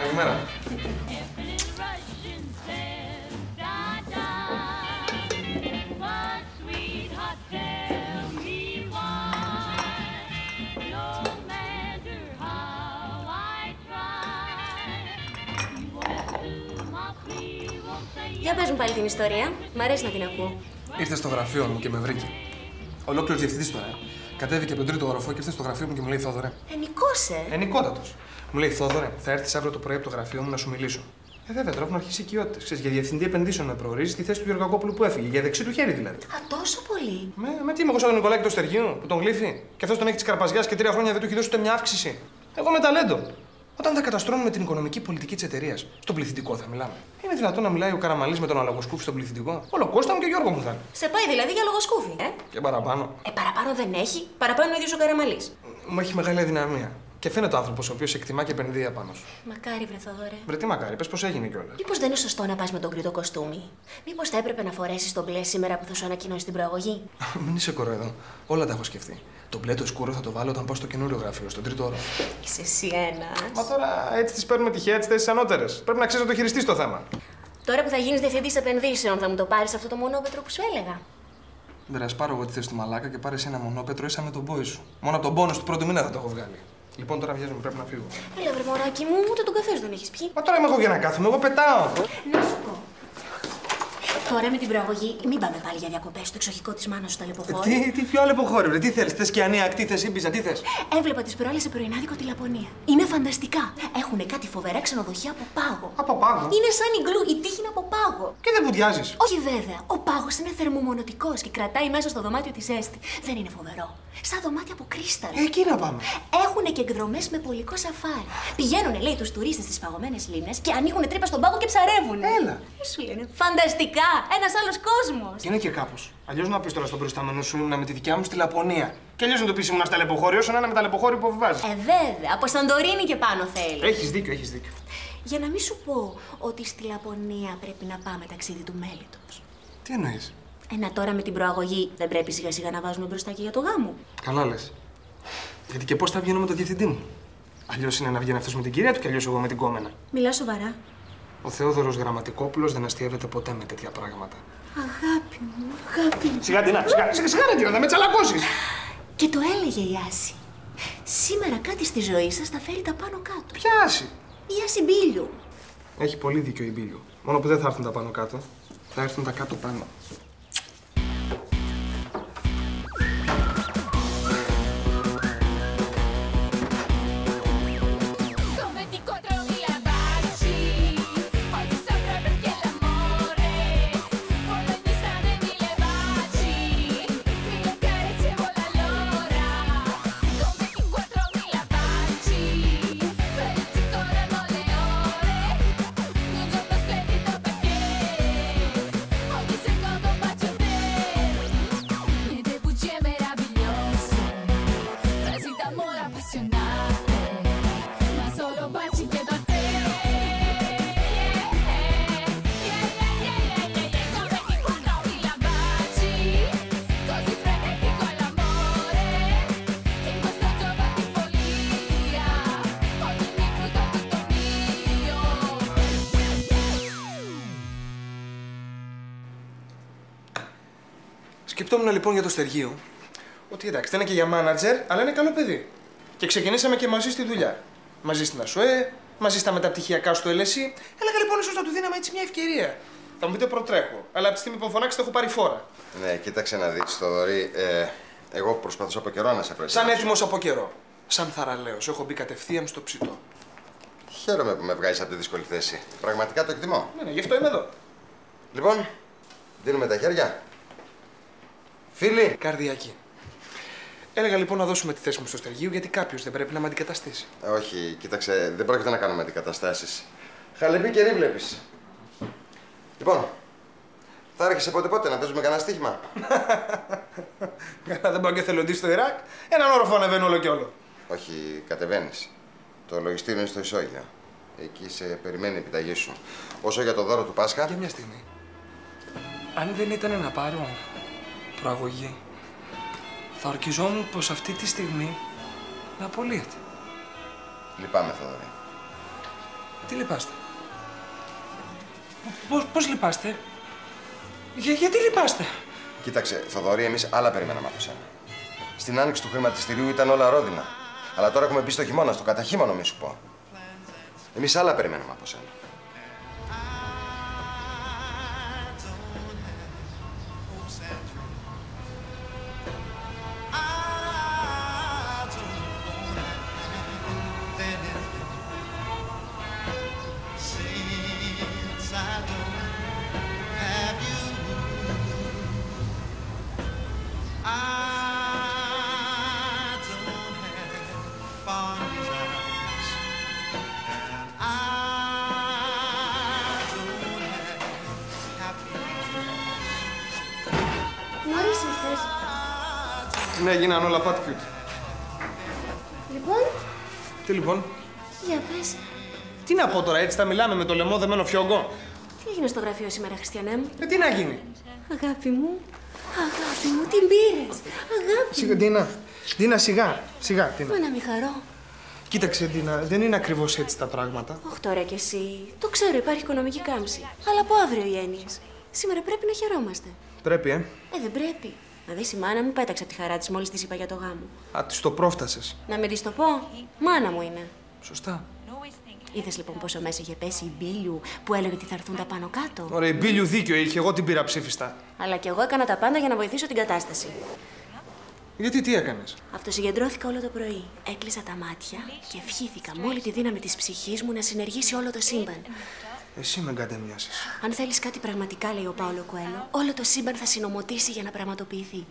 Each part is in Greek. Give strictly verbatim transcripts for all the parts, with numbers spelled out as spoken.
Καλημέρα. Για πες μου πάλι την ιστορία. Μ' αρέσει να την ακούω. Ήρθε στο γραφείο μου και με βρήκε. Ολόκληρο διευθυντή τώρα. Κατέβηκε από τον τρίτο οροφό και ήρθε στο γραφείο μου και μου λέει: Θόδωρε. Ενικός, ε. Ενικότατος. Μου λέει: Θόδωρε, θα έρθει αύριο το πρωί από το γραφείο μου να σου μιλήσω. Ε, βέβαια, τώρα έχουν αρχίσει οικειότητες. Ξέρεις, για διευθυντή επενδύσεων με προορίζει στη θέση του Γεωργακόπουλου που έφυγε. Για δεξί του χέρι δηλαδή. Α, τόσο πολύ. Με, με τι είμαι εγώ σαν τον Νικολάκη του Στεργίου που τον γλύφει. Και αυτό τον έχει τη Καρπαζιά και τρία χρόνια δεν του έχει δώσει ούτε μια αύξηση. Εγώ με ταλέντο. Όταν θα καταστρώνουμε την οικονομική πολιτική τη εταιρεία, στον πληθυντικό θα μιλάμε. Είναι δυνατόν να μιλάει ο Καραμαλής με τον Αλογοσκούφι στον πληθυντικό? Όλο Κώστα μου και Γιώργο μου θα είναι. Σε πάει δηλαδή για λογοσκούφι, ε. Και παραπάνω. Ε, παραπάνω δεν έχει. Παραπάνω ο ίδιος ο Καραμαλής. Μου έχει μεγάλη αδυναμία. Και φαίνεται ο άνθρωπο ο οποίο εκτιμά και επενδύει απάνω σου. Μακάρι, βρε Θοδωρέ. Βρε τι μακάρι, πες πώς έγινε κιόλας. Μήπως δεν είναι σωστό να πας με τον κρύο κοστούμι? Μήπως θα έπρεπε να φορέσεις το μπλε σήμερα που θα σου ανακοινώσει την προαγωγή? Μην είσαι κοροϊδό. Όλα τα έχω σκεφτεί. Το μπλε το σκούρο θα το βάλω όταν πάω στο καινούριο γραφείο, στον τρίτο όροφο. Είσαι εσύ ένας. Μα τώρα έτσι τις παίρνουμε τυχαία τις θέσεις ανώτερες. Πρέπει να ξέρεις να το χειριστείς το θέμα. Τώρα που θα γίνεις διευθυντής επενδύσεων, θα μου το πάρεις αυτό το μονόπετρο που σου έλεγα? Βρε, ας πάρω εγώ τη θέση του μαλάκα και πάρε ένα μονόπετρο ίσα με τον πόη σου. Μόνο από τον πόνο του πρώτου μήνα θα το έχω βγάλει. Λοιπόν, τώρα βγαίνουμε, πρέπει να φύγω. Έλα, βρε μωράκι μου, ούτε τον καφέ σου δεν έχεις πιει. Μα τώρα είμαι εγώ για να κάθομαι, εγώ πετάω. Να σου πω. Τώρα με την προαγωγή, μην πάμε πάλι για διακοπές στο εξοχικό της μάνας σου στα Λεποχώρη. Τι, τι πιο άλλο υποχώρη, βρε, τι θέλεις, θες και ανία ακτή, θες Ήμπιζα, τι θες? Έβλεπα τις προάλλες σε πρωινάδικο τη Λαπωνία. Είναι φανταστικά. Έχουνε κάτι φοβερά ξενοδοχεία από πάγο. Από πάγο? Είναι σαν ιγκλού, η τύχη είναι από πάγο. Και δεν βουδιάζεις? Όχι βέβαια. Ο πάγος είναι θερμομονωτικός και κρατάει μέσα στο δωμάτιο τη ζέστη. Δεν είναι φοβερό? Σαν δωμάτια από κρίσταλο. Ε, εκεί να πάμε. Έχουνε και εκδρομές με πολικό σαφάρι. Πηγαίνουνε, λέει, τους τουρίστες στις παγωμένες λίμνες και ανοίγουνε τρύπα στον πάγο και ψαρεύουνε. Έλα. Τι σου λένε? Φανταστικά! Ένας άλλος κόσμος. Είναι και κάπως. Αλλιώς να πεις τώρα στον προϊστάμενο σου ήμουνα με τη δικιά μου στη Λαπωνία. Και αλλιώς να το πεις ήμουνα στα Λεποχώρη, όσο να είναι με τα Λεποχώρη που φοβάζει. Ε, βέβαια. Από Σαντορίνη και πάνω θέλει. Έχεις δίκιο, έχεις δίκιο. Για να μην σου πω ότι στη Λαπωνία πρέπει να πάμε ταξίδι του μέλιτος. Τι εννοείς? Ένα τώρα με την προαγωγή δεν πρέπει σιγά σιγά να βάζουμε μπροστά και για το γάμο. Καλά λες. Γιατί και πώς θα βγαίνω με τον διευθυντή μου? Αλλιώς είναι να βγαίνει αυτός με την κυρία του και αλλιώς εγώ με την κόμενα. Μιλά σοβαρά. Ο Θεόδωρος Γραμματικόπουλος δεν αστειεύεται ποτέ με τέτοια πράγματα. Αγάπη μου, αγάπη μου. Σιγά την σιγά, σιγά, σιγά ρε, θα με τσαλακώσεις. Και το έλεγε η Άση. Σήμερα κάτι στη ζωή σας θα φέρει τα πάνω κάτω. Ποια Άση? Η Άση Μπίλιου. Έχει πολύ δίκιο η Μπίλιου. Μόνο που δεν θα έρθουν τα πάνω κάτω. Θα έρθουν τα κάτω πάνω. Σκεπτόμουν λοιπόν για το Στεργείο ότι εντάξει, δεν είναι και για μάνατζερ, αλλά είναι καλό παιδί. Και ξεκινήσαμε και μαζί στη δουλειά. Μαζί στην ΑΣΟΕ, μαζί στα μεταπτυχιακά στο Ελ Ες Ι. Έλεγα λοιπόν ίσως να του δίναμε έτσι μια ευκαιρία. Θα μου πείτε προτρέχω, αλλά από τη στιγμή που μου φωνάξετε έχω πάρει φόρα. Ναι, κοίταξε να δεις, Θοδωρή. Ε, εγώ προσπαθούσα από καιρό να σε προετοιμάσω. Σαν έτοιμος από καιρό. Σαν θαραλέος, έχω μπει κατευθείαν στο ψητό. Χαίρομαι που με βγάζεις από τη δύσκολη θέση. Πραγματικά το εκτιμώ. Ναι, ναι, γι' αυτό είμαι εδώ. Λοιπόν, δίνουμε τα χέρια. Φίλοι. Καρδιακή. Έλεγα λοιπόν να δώσουμε τη θέση μου στο Στεργείο γιατί κάποιος δεν πρέπει να με αντικαταστήσει. Ε, όχι, κοίταξε, δεν πρόκειται να κάνουμε αντικαταστάσεις. Χαλεπή καιρή βλέπεις. Λοιπόν, θα έρχεσαι πότε πότε να παίζουμε κανένα στοίχημα? Καλά, δεν πάω και θελοντή στο Ιράκ. Έναν όροφο ανεβαίνω όλο και όλο. Όχι, κατεβαίνεις. Το λογιστήριο είναι στο Ισόγειο. Εκεί σε περιμένει η επιταγή σου. Όσο για το δώρο του Πάσχα. Για μια στιγμή. Αν δεν ήταν να πάρω προαγωγή, θα ορκιζόμουν πως αυτή τη στιγμή να απολύεται. Λυπάμαι, Θοδωρή. Τι λυπάστε? Πώς, πώς λυπάστε? Για, γιατί λυπάστε? Κοίταξε, Θοδωρή, εμείς άλλα περιμέναμε από σένα. Στην άνοιξη του χρηματιστηρίου ήταν όλα ρόδινα. Αλλά τώρα έχουμε μπει στο χειμώνα, στο καταχείμωνο, μη σου πω. Εμείς άλλα περιμέναμε από σένα. Ναι, γίνανε όλα pat cute. Λοιπόν. Τι λοιπόν? Για πες. Τι να πω τώρα, έτσι θα μιλάμε με το λαιμό δεμένο φιόγκο? Τι έγινε στο γραφείο σήμερα, Χριστιανέ μου? Ε, τι να γίνει? Αγάπη μου, αγάπη μου, την πήρες. Αγάπη. Σιγά, Ντίνα. Ντίνα, σιγά. Σιγά, Ντίνα. Μα να μην χαρώ. Κοίταξε, Ντίνα, δεν είναι ακριβώς έτσι τα πράγματα. Όχι τώρα κι εσύ. Το ξέρω, υπάρχει οικονομική κάμψη. Αλλά από αύριο οι έννοιες. Σήμερα πρέπει να χαιρόμαστε. Πρέπει, ε. Ε, δεν πρέπει. Να δεις, η μάνα μου πέταξε από τη χαρά της μόλις της είπα για το γάμο. Α, της το πρόφτασες. Να μην της το πω. Μάνα μου είναι. Σωστά. Είδες λοιπόν πόσο μέσα είχε πέσει η Μπίλιου που έλεγε ότι θα έρθουν τα πάνω κάτω? Ωραία, η Μπίλιου δίκιο είχε, εγώ την πήρα ψήφιστα. Αλλά κι εγώ έκανα τα πάντα για να βοηθήσω την κατάσταση. Γιατί τι έκανες? Αυτοσυγκεντρώθηκα όλο το πρωί. Έκλεισα τα μάτια και ευχήθηκα με όλη τη δύναμη της ψυχής μου να συνεργήσει όλο το σύμπαν. Εσύ με εγκατεμοιάσεις. Αν θέλεις κάτι πραγματικά, λέει ο Πάολο Κουέλο, όλο το σύμπαν θα συνομωτήσει για να πραγματοποιηθεί.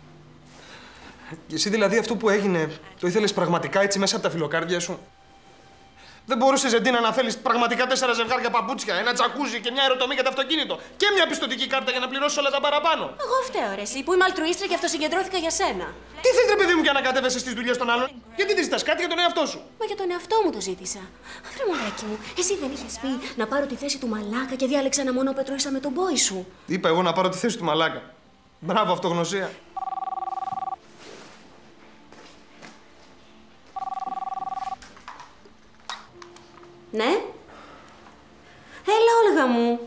Και εσύ δηλαδή αυτό που έγινε, το ήθελες πραγματικά έτσι μέσα από τα φιλοκάρδια σου? Δεν μπορούσες, Εντίνα, να θέλεις πραγματικά τέσσερα ζευγάρια παπούτσια, ένα τζακούζι και μια αεροτομή για το αυτοκίνητο και μια πιστωτική κάρτα για να πληρώσεις όλα τα παραπάνω? Εγώ φταίω, ρε εσύ, που είμαι αλτρουίστρια και αυτοσυγκεντρώθηκα για σένα. Τι θες, ρε παιδί μου, για να κατέβεσαι στις δουλειές των άλλων? Γιατί δεν ζητάς κάτι για τον εαυτό σου? Μα για τον εαυτό μου το ζήτησα. Αφρέ μωράκι μου, εσύ δεν είχες πει να πάρω τη θέση του μαλάκα και διάλεξα ένα μόνο πετρόισα με τον μπόι σου? Είπα εγώ να πάρω τη θέση του μαλάκα. Μπράβο, αυτογνωσία. Ναι. Έλα, Όλγα μου.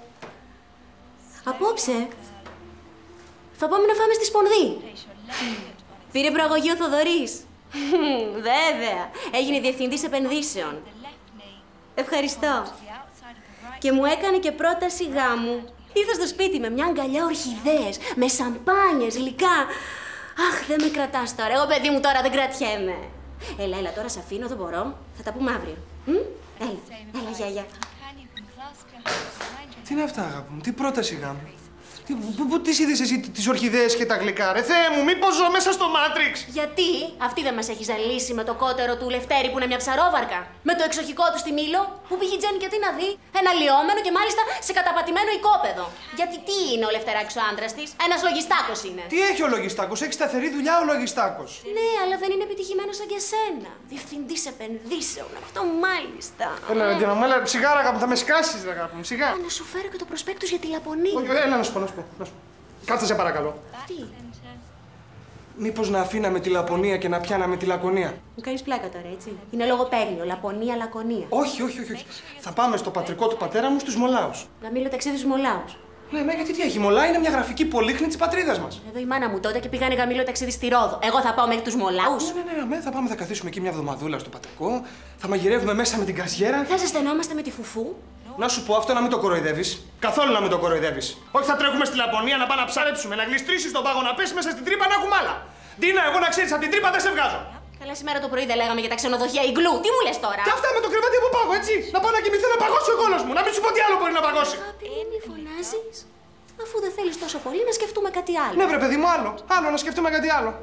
Απόψε θα πάμε να φάμε στη Σπονδή. Πήρε προαγωγή ο Θοδωρής. Βέβαια. Έγινε διευθυντής επενδύσεων. Ευχαριστώ. Και μου έκανε και πρόταση γάμου. Ήρθα στο σπίτι με μια αγκαλιά ορχιδέες, με σαμπάνιες, γλυκά. Αχ, δεν με κρατάς τώρα. Εγώ, παιδί μου, τώρα δεν κρατιέμαι. Έλα, έλα, τώρα σε αφήνω, δεν μπορώ. Θα τα πούμε αύριο. Μ? Έλα, έλα, γεια, γεια. Τι είναι αυτά, αγάπη μου, τι πρόταση γάμου? Τι, πού, πού τις είδες εσύ τις ορχιδέες και τα γλυκά, ρε Θεέ μου, μήπως ζω μέσα στο Μάτριξ? Γιατί αυτή δεν μας έχει ζαλίσει με το κότερο του Λευτέρη που είναι μια ψαρόβαρκα? Με το εξοχικό του στη Μήλο που πήγε η Τζέννη και τι να δει? Ένα λιώμενο και μάλιστα σε καταπατημένο οικόπεδο. Γιατί τι είναι ο Λευτεράκης ο άντρας της? Ένας λογιστάκος είναι. Τι έχει ο λογιστάκος, έχει σταθερή δουλειά ο λογιστάκος. Ναι, αλλά δεν είναι επιτυχημένος σαν και εσένα. Διευθυντής επενδύσεων, αυτό μάλιστα. Έλα, ρε Ντίνα, έλα, σιγάρα, αγάπη, θα με σκάσεις, ρε αγάπη μου, σιγά. Να σου φέρω και το προσπέκτους για τη Λαπωνία. Όχι, έλα να σου πω, να σου πω. Να σου πω. Κάτσε, σε παρακαλώ. Τι? Μήπως να αφήναμε τη Λαπωνία και να πιάναμε τη Λακωνία? Μου κάνεις πλάκα τώρα, έτσι? Είναι λογοπαίγνιο, Λαπωνία, Λακωνία. Όχι, όχι, όχι, όχι. Θα πάμε στο πατρικό του πατέρα μου στους Μολάους. Να μιλώ ταξίδι στους Μολάους. Ναι, ναι, γιατί τι έχει, Μολά είναι μια γραφική πολύχνη της πατρίδας μας. Εδώ η μάνα μου τότε και πήγανε γαμήλο ταξίδι στη Ρόδο. Εγώ θα πάω μέχρι τους Μολάους. Ναι, ναι, ναι, ναι, θα πάμε, θα καθίσουμε εκεί μια εβδομαδούλα στο πατρικό. Θα μαγειρεύουμε μέσα με την καζιέρα. Θα ζεσθενόμαστε με τη φουφού. Να σου πω αυτό, να μην το κοροϊδεύεις. Καθόλου να μην το κοροϊδεύεις. Όχι, θα τρέχουμε στη Λαπωνία να πάμε να ψαρέψουμε, να γλιστρήσεις τον πάγο, να πέσει μέσα στην τρύπα, να έχουμε άλλα. Ντίνα, εγώ να ξέρεις, από την τρύπα δεν σε βγάζω. Καλά, σήμερα το πρωί δεν λέγαμε για τα ξενοδοχεία Ιγκλού. Τι μου λες τώρα? Και αυτά με το κρεβάτι από πάγο, έτσι. Να πάω να κοιμηθώ, να παγώσει ο κόλος μου. Να μην σου πω τι άλλο μπορεί να παγώσει. Αγάπη μου, μη φωνάζεις. Αφού δεν θέλεις τόσο πολύ, να σκεφτούμε κάτι άλλο. Ναι, βρε παιδί μου, άλλο. Άλλο, να σκεφτούμε κάτι άλλο.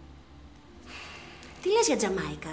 Τι λες για Τζαμάικα?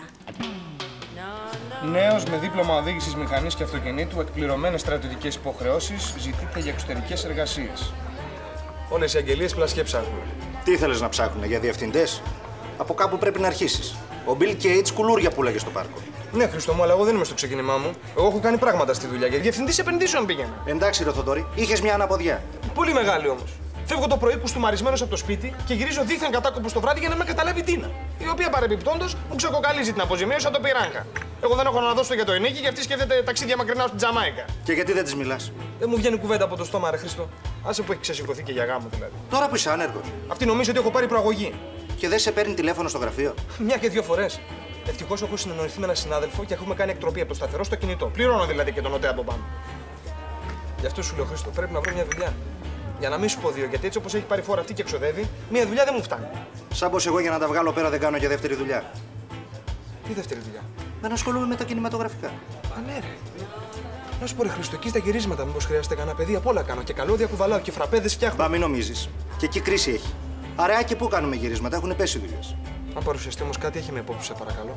Νέος με δίπλωμα οδήγησης μηχανής και αυτοκινήτου, εκπληρωμένες στρατιωτικές υποχρεώσεις, ζητείται για εξωτερικές εργασίες. Όλες οι αγγελίες πλασιέ ψάχνουν. Τι ήθελες να ψάχνουν, για διευθυντές? Από κάπου πρέπει να αρχίσεις. Ο Bill Gates κουλούρια πουλάγε στο πάρκο. Ναι, Χριστό μου, αλλά εγώ δεν είμαι στο ξεκίνημά μου. Εγώ έχω κάνει πράγματα στη δουλειά. Για διευθυντής επενδύσεων πήγαινα. Εντάξει, ρε Θοδωρή, είχες μια αναποδιά. Πολύ μεγάλη όμως. Φεύγω το πρωί κουστούμαρισμένος από το σπίτι και γυρίζω δίθεν κατάκοπος το βράδυ για να με καταλάβει η Τίνα. Η οποία παρεμπιπτόντως μου ξεκοκαλίζει την αποζημίωση σαν το πυράγκα. Εγώ δεν έχω να δώσω για το ενίκη και αυτή σκέφτεται ταξίδια μακρινά στην Τζαμάικα. Και γιατί δεν της μιλάς? Δεν μου βγαίνει κουβέντα από το στόμα, ρε Χριστό. Άσε που έχει ξεσηκωθεί και για γάμο δηλαδή. Τώρα που είσαι άνεργος. Αυτή νομίζει ότι έχω πάρει προαγωγή. Και δεν σε παίρνει τηλέφωνο στο γραφείο. Μια και δύο φορές. Ευτυχώς έχω συνεννοηθεί με έναν συνάδελφο και έχουμε κάνει εκτροπή από το σταθερό στο κινητό. Πληρώνω δηλαδή και τον ΟΤΕ από πάνω. Γι' αυτό σου λέω, Χρήστο, πρέπει να βρω μια δουλειά. Για να μην σου πω δύο, γιατί έτσι όπως έχει πάρει φόρα αυτή και εξοδεύει, μια δουλειά δεν μου φτάνει. Σαν πως εγώ για να τα βγάλω πέρα δεν κάνω και δεύτερη δουλειά. Τι δεύτερη δουλειά? Δεν ασχολούμαι με τα κινηματογραφικά. Α, ναι, ρε. Να σου πω, ρε Χρήστο, εκεί στα γυρίσματα, μήπως χρειάζεται κανένα παιδί, απ' όλα κάνω. Και καλώδια κουβαλάω και φραπέδες φτιάχνω. Μπα, μην νομίζεις. Και εκεί κρίση έχει. Αρεάκι πού κάνουμε γυρίσματα, έχουν πέσει δουλειές. Αν παρουσιαστεί όμως κάτι, έχει με υπόψη, σε παρακαλώ.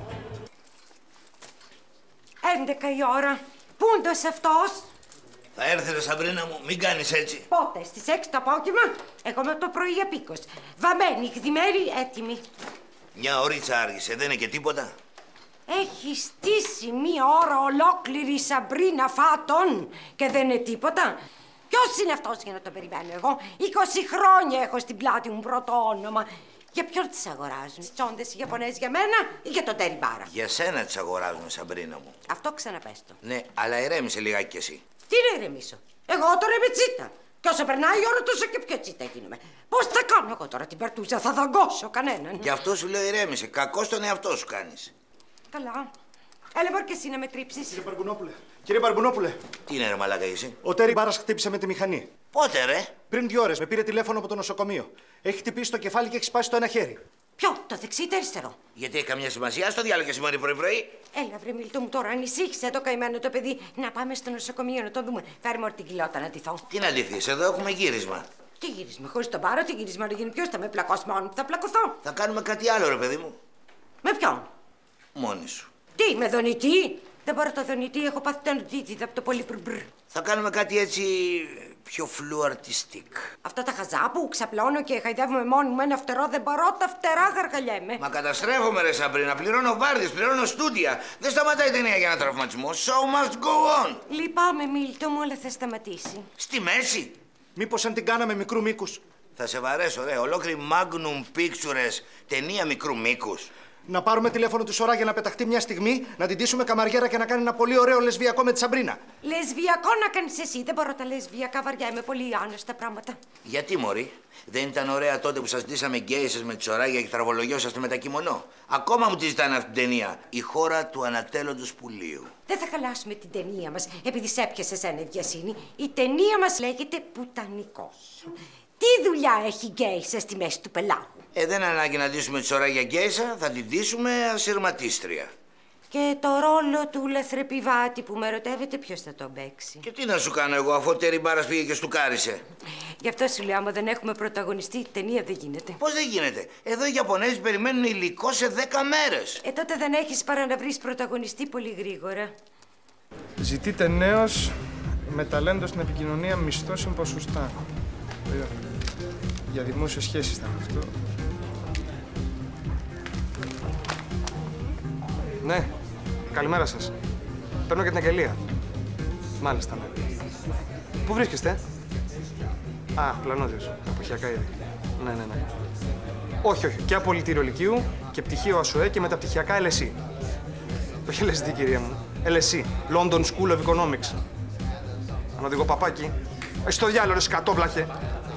Έντεκα η ώρα. Πούντος αυτός. Θα έρθει ρε Σαμπρίνα μου, μην κάνεις έτσι. Πότε, στις έξι το απόγευμα, εγώ με το πρωί απίκος. Βαμμένη, γδυμένη, έτοιμη. Μια ωρίτσα άργησε, δεν είναι και τίποτα. Έχει στήσει μία ώρα ολόκληρη η Σαμπρίνα Φάτον και δεν είναι τίποτα. Ποιος είναι αυτός για να το περιμένω εγώ? είκοσι χρόνια έχω στην πλάτη μου πρώτο όνομα. Για ποιον τις αγοράζουν, τις τσόντες οι Ιαπωνέζοι για μένα ή για τον Τέρι Μπάρα? Για σένα τις αγοράζουν, Σαμπρίνα μου. Αυτό ξαναπες το. Ναι, αλλά ηρέμησε λιγάκι κι εσύ. Τι να ηρεμήσω? Εγώ τώρα είμαι τσίτα. Και όσο περνάει η ώρα τόσο και πιο τσίτα γίνομαι. Πώς θα κάνω εγώ τώρα την περτούσα, θα δαγκώσω κανέναν. Γι' αυτό σου λέω ηρέμησε, κακό στον εαυτό σου κάνεις. Καλά. Έλα μπορεί και εσύ να με τρίψεις. Κύριε Παρμπουνόπουλε. Κύριε Παρμπουνόπουλε. Τι είναι ρε μαλάκα εσύ? Ο Τέρι Μπάρας χτύπησε με τη μηχανή. Πότε ρε? Πριν δύο ώρες με πήρε τηλέφωνο από το νοσοκομείο. Έχει χτυπήσει το κεφάλι και έχει σπάσει το ένα χέρι. Ποιο, το δεξί ή το αριστερό? Γιατί έχει καμιά σημασία, στο διάλογο και πρωί πρωί. Έλα βρε Μίλτο μου τώρα, ανησύχησε το καημένο το παιδί. Να πάμε στο νοσοκομείο να το δούμε. Φέρε μου την κοιλότα να ντυθώ. Τι να ντυθείς, εδώ έχουμε γύρισμα. Τι γύρισμα, χωρίς τον Πάρο, τι γύρισμα να γίνει? Ποιος θα με πλακώσει μόνο μου, θα πλακωθώ. Θα κάνουμε κάτι άλλο ρε παιδί μου. Με ποιον? Μόνη σου. Τι, με δονητή? Δεν μπορώ το δονητή, έχω πάθει τον δίτιδα από το πολύ μπρμπρ. Θα κάνουμε κάτι έτσι πιο φλουαρτιστικ. Αυτά τα χαζά που ξαπλώνω και χαϊδεύουμε μόνοι μου ένα φτερό, δεν μπορώ, τα φτερά γαργαλιέμαι. Μα καταστρέφομαι ρε Σαμπρίνα, πληρώνω βάρδιες, πληρώνω στούντια. Δεν σταματάει η ταινία για ένα τραυματισμό. Show must go on. Λυπάμαι Μίλτο μου, αλλά θα σταματήσει. Στη μέση. Μήπως αν την κάναμε μικρού μήκους? Θα σε βαρέσω ρε, ολόκληρη Magnum Pictures, ταινία μικρού μήκους. Να πάρουμε τηλέφωνο τη Σωρά για να πεταχτεί μια στιγμή, να την ντύσουμε καμαριέρα και να κάνει ένα πολύ ωραίο λεσβιακό με τη Σαμπρίνα. Λεσβιακό να κάνεις εσύ, δεν μπορώ τα λεσβιακά, βαριά είμαι πολύ άνεστα πράγματα. Γιατί μωρή, δεν ήταν ωραία τότε που σας ντύσαμε γκέισες με τη Σωράγια και θραβολογιώσαστε με τα κιμονό? Ακόμα μου τη ζητάνε αυτή την ταινία. Η χώρα του ανατέλλοντος πουλίου. Δεν θα χαλάσουμε την ταινία μας επειδή σε έπιασε εσένα η βιασύνη. Η ταινία μας λέγεται Πουτανικός. Τι δουλειά έχει γκέισα στη μέση του πελάγου? Ε, δεν ανάγκη να ντύσουμε τη Σωράγια γκέισα, θα την ντύσουμε ασυρματίστρια. Και το ρόλο του λαθρεπιβάτη που με ερωτεύεται ποιος θα τον παίξει? Και τι να σου κάνω εγώ, αφού ο Τέρι Μπάρας πήγε και στουκάρισε. Γι' αυτό σου λέω, άμα δεν έχουμε πρωταγωνιστή, η ταινία δεν γίνεται. Πώς δεν γίνεται? Εδώ οι Ιαπωνέζοι περιμένουν υλικό σε δέκα μέρες. Ε, τότε δεν έχεις παρά να βρεις πρωταγωνιστή πολύ γρήγορα. Ζητείτε νέος με ταλέντο στην επικοινωνία, μισθό συν ποσοστά. Για δημόσιες σχέσεις ήταν αυτό. Ναι, καλημέρα σας. Παίρνω και την αγγελία. Μάλιστα, ναι. Πού βρίσκεστε? Α, Πλανόδιος. Αποχιακά ήδη. Ναι, ναι, ναι. Όχι, όχι. Και απολυτήριο Λυκείου και πτυχίο ΑΣΟΕ και μεταπτυχιακά ελ ες ι. Όχι ελ ες ντι, κυρία μου. ελ ες ι. London School of Economics. Αν οδηγώ παπάκι. Έχεις το διάλογο, ρε σκατόβλαχε.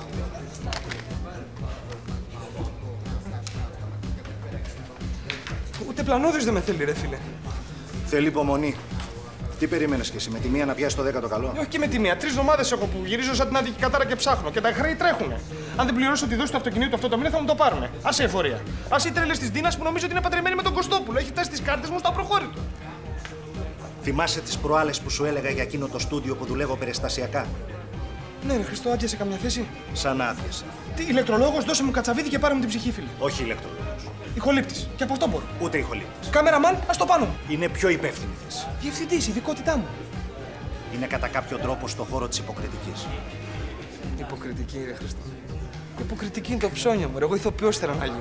Ούτε Πλανόδιος δεν με θέλει, ρε φίλε. Θέλει υπομονή. Τι περίμενες κι εσύ, με τη μία να πιάσει το δέκατο καλό? Όχι και με τη μία. Τρεις εβδομάδες έχω που γυρίζω σαν την άδικη κατάρα και ψάχνω. Και τα χρέη τρέχουνε. Αν δεν πληρώσω τη δόση του αυτοκινήτου αυτό το μήνα θα μου το πάρουνε. Άσε εφορία. Άσε οι τρέλες της Δίνας που νομίζω ότι είναι παντρεμένη με τον Κωστόπουλο. Έχει φτάσει τις κάρτες μου στο απροχώρητο. Θυμάσαι τις προάλλες που σου έλεγα για εκείνο το στούντιο που δουλεύω περιστασιακά? Ναι, ρε Χριστό, άδειασε καμιά θέση? Σαν άδειασε. Τι, ηλεκτρολόγος, δώσε μου κατσαβίδι και πάρε μου την ψυχή, φίλε. Όχι ηλεκτρολόγος. Ηχολήπτης. Και από αυτό μπορώ. Ούτε ηχολήπτης. Κάμεραμαν, ας το πάνω μου. Είναι πιο υπεύθυνη θέση. Διευθυντής, ειδικότητά μου. Είναι κατά κάποιο τρόπο στο χώρο της υποκριτικής. Υποκριτική, ρε Χριστό. Υποκριτική είναι το ψώνιο μου, ρε. Εγώ ηθοποιός θέλω να γίνω.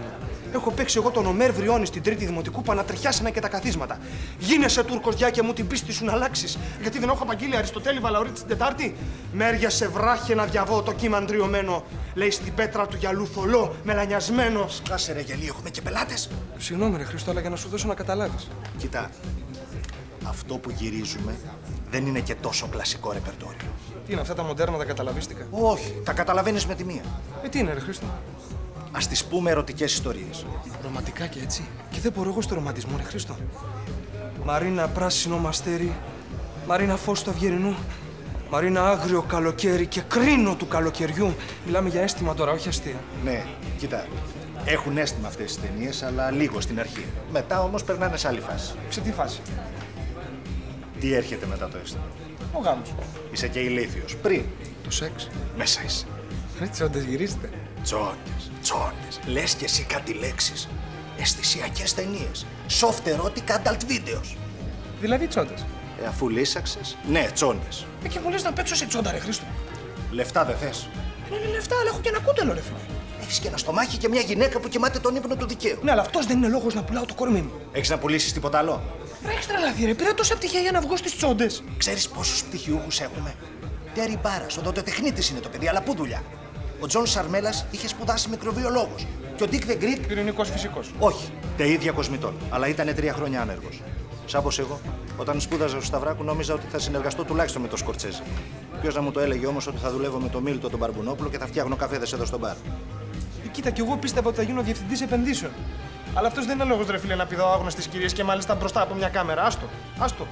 Έχω παίξει εγώ τον Ομέρ Βριώνη στην τρίτη δημοτικού που ανατριχιάσανε και τα καθίσματα. Γίνεσαι Τούρκος διά και μου την πίστη σου να αλλάξεις. Γιατί δεν έχω απαγγείλει Αριστοτέλη Βαλαωρίτη την Τετάρτη. Μέρια σε βράχε να διαβώ το κύμα ντριωμένο. Λέει στην πέτρα του γυαλού θολό, μελανιασμένο. Κάσε ρε γελί, έχουμε και πελάτες. Συγγνώμη, ρε Χρήστο, αλλά για να σου δώσω να καταλάβεις. Κοίτα, αυτό που γυρίζουμε δεν είναι και τόσο κλασικό ρεπερτόριο. Τι είναι αυτά τα μοντέρνα, τα καταλαβίστηκα. Όχι, τα καταλαβαίνεις με τη μία. Ε, τι είναι, ρε Χρήστο. Ας τις πούμε ερωτικές ιστορίες. Ρομαντικά και έτσι. Και δεν μπορώ εγώ στο ρομαντισμό, ρε Χρήστο. Μαρίνα πράσινο μαστέρι, Μαρίνα φως του Αυγερινού, Μαρίνα άγριο καλοκαίρι και κρίνο του καλοκαιριού. Μιλάμε για αίσθημα τώρα, όχι αστεία. Ναι, κοίτα. Έχουν αίσθημα αυτές τις ταινίες, αλλά λίγο στην αρχή. Μετά όμως περνάνε σε άλλη φάση. Σε τι φάση? Τι έρχεται μετά το αίσθημα? Ο γάμος. Είσαι και ηλίθιος. Πριν. Το σεξ. Μέσα είσαι. Ρε τσόντες γυρίστε. Τσόντες, τσόντες. Λες κι εσύ κάτι λέξεις. Αισθησιακές ταινίες. Soft erotic adult videos. Δηλαδή τσόντες. Ε, αφού λύσαξες. Ναι, τσόντες. Ε, και μου λες να παίξω σε τσόντα, ρε Χρήστο. Λεφτά δεν θες? Δεν είναι λεφτά, αλλά έχω και ένα κούτελο, ρε φίλε. Έχεις και ένα στομάχι και μια γυναίκα που κοιμάται τον ύπνο του δικαίου. Ναι, αλλά αυτός δεν είναι λόγος να πουλάω το κορμί μου. Έχεις να πουλήσεις τίποτα άλλο? Ρε, έχεις τρελαθεί, ρε. Πήρα τόσα πτυχία για να βγω στις τσόντες. Ξέρεις πόσους πτυχιούχους έχουμε? Τέρι Μπάρας, ο δοντοτεχνίτης είναι το παιδί, αλλά πού δουλειά? Ο Τζον Σαρμέλας είχε σπουδάσει μικροβιολόγος. Και ο Ντίκ Δε Γκρίκ. Πυρηνικός φυσικός. Όχι, τε ίδια κοσμητών. Αλλά ήταν τρία χρόνια άνεργος. Σαν πως εγώ, όταν σπούδαζα στο Σταυράκου, νόμιζα ότι θα συνεργαστώ τουλάχιστον με το Σκορτσέζε. Ποιος να μου το έλεγε όμως ότι θα δουλεύω με τον Μίλτο τον Μπαρμπουνόπουλο και θα φτιάχνω καφέδες εδώ στο μπαρ. Ε, κοίτα, κι εγώ πίστευα ότι θα γίνω διευθυντής επενδύσεων. Αλλά αυτός δεν είναι λόγος, ρε φίλε, να πηδάω άγνωστες κυρίες και μάλιστα μπροστά από μια κάμερα. Άστο, άστο.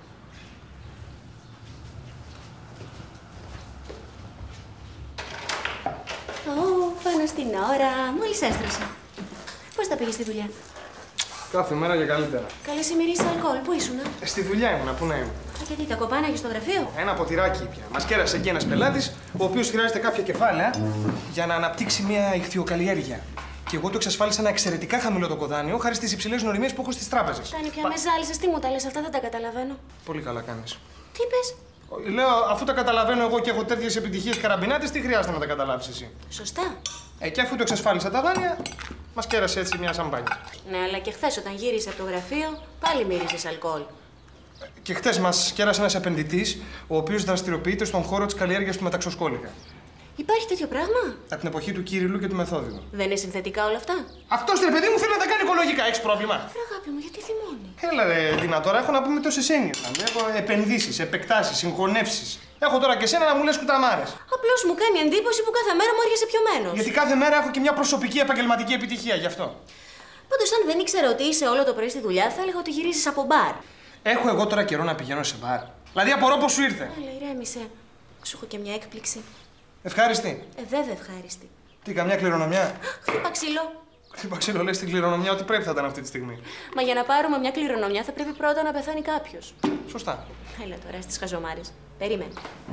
Ω, πάνω στην ώρα. Μόλις έστρωσα. Πώς τα πήγες στη δουλειά? Κάθε μέρα για καλύτερα. Καλές ημερήσεις αλκοόλ. Πού ήσουνα? Ε, στη δουλειά ήμουνα, πού να ήμουν. Α, και τι, τα κοπάναγες στο γραφείο? Ένα ποτηράκι πια. Μας κέρασε εκεί ένας πελάτης, ο οποίος χρειάζεται κάποια κεφάλαια για να αναπτύξει μια ηχθειοκαλλιέργεια. Και εγώ του εξασφάλισα ένα εξαιρετικά χαμηλό το κοδάνιο, χάρη στις υψηλές γνωριμίες που έχω στις τράπεζες. Κάνει πια με ζάλισες, τι μου τα λες, αυτά δεν τα καταλαβαίνω. Πολύ καλά κάνεις. Τι είπες? Λέω, αφού τα καταλαβαίνω εγώ και έχω τέτοιες επιτυχίες καραμπινάτες, τι χρειάζεται να τα καταλάβεις εσύ? Σωστά. Ε, και αφού του εξασφάλισα τα δάνεια, μας κέρασε έτσι μια σαμπάνια. Ναι, αλλά και χθες όταν γύρισε από το γραφείο, πάλι μύριζες αλκοόλ. Και χτες μας κέρασε ένας επενδυτής, ο οποίος δραστηριοποιείται στον χώρο της καλλιέργειας του μεταξοσκόλικα. Υπάρχει τέτοιο πράγμα? Από την εποχή του Κύριλου και του Μεθόδιου. Δεν είναι συνθετικά όλα αυτά? Αυτός, ρε παιδί μου, θέλει να τα κάνει οικολογικά. Έχεις πρόβλημα? Βρε αγάπη μου, γιατί θυμώνει? Έλα, ρε Τίνα, τώρα έχω να πούμε τόσες έννοιες. Έχω επενδύσεις, επεκτάσεις, συγχωνεύσεις. Έχω τώρα και σένα να μου λες κουταμάρες. Απλώς μου κάνει εντύπωση που κάθε μέρα μου έρχεσαι πιωμένος. Γιατί κάθε μέρα έχω και μια προσωπική επαγγελματική επιτυχία γι' αυτό. Πάντως, αν δεν ήξερα ότι είσαι όλο το πρωί στη δουλειά, θα έλεγα ότι γυρίζεις από μπαρ. Έχω εγώ τώρα καιρό να πηγαίνω σε μπαρ. Δηλαδή απορώ πώς σου ήρθε. Έλα, ηρέμησε. Σου έχω και μια έκπληξη. Ευχάριστη. Ε, βέβαια ευχάριστη. Τι, καμιά κληρονομιά? Χτύπα ξύλο. Χτύπα ξύλο, λες στην κληρονομιά ότι πρέπει θα ήταν αυτή τη στιγμή. Μα για να πάρουμε μια κληρονομιά θα πρέπει πρώτα να πεθάνει κάποιος. Σωστά. Έλα τώρα στις χαζομάρες. Περίμενε.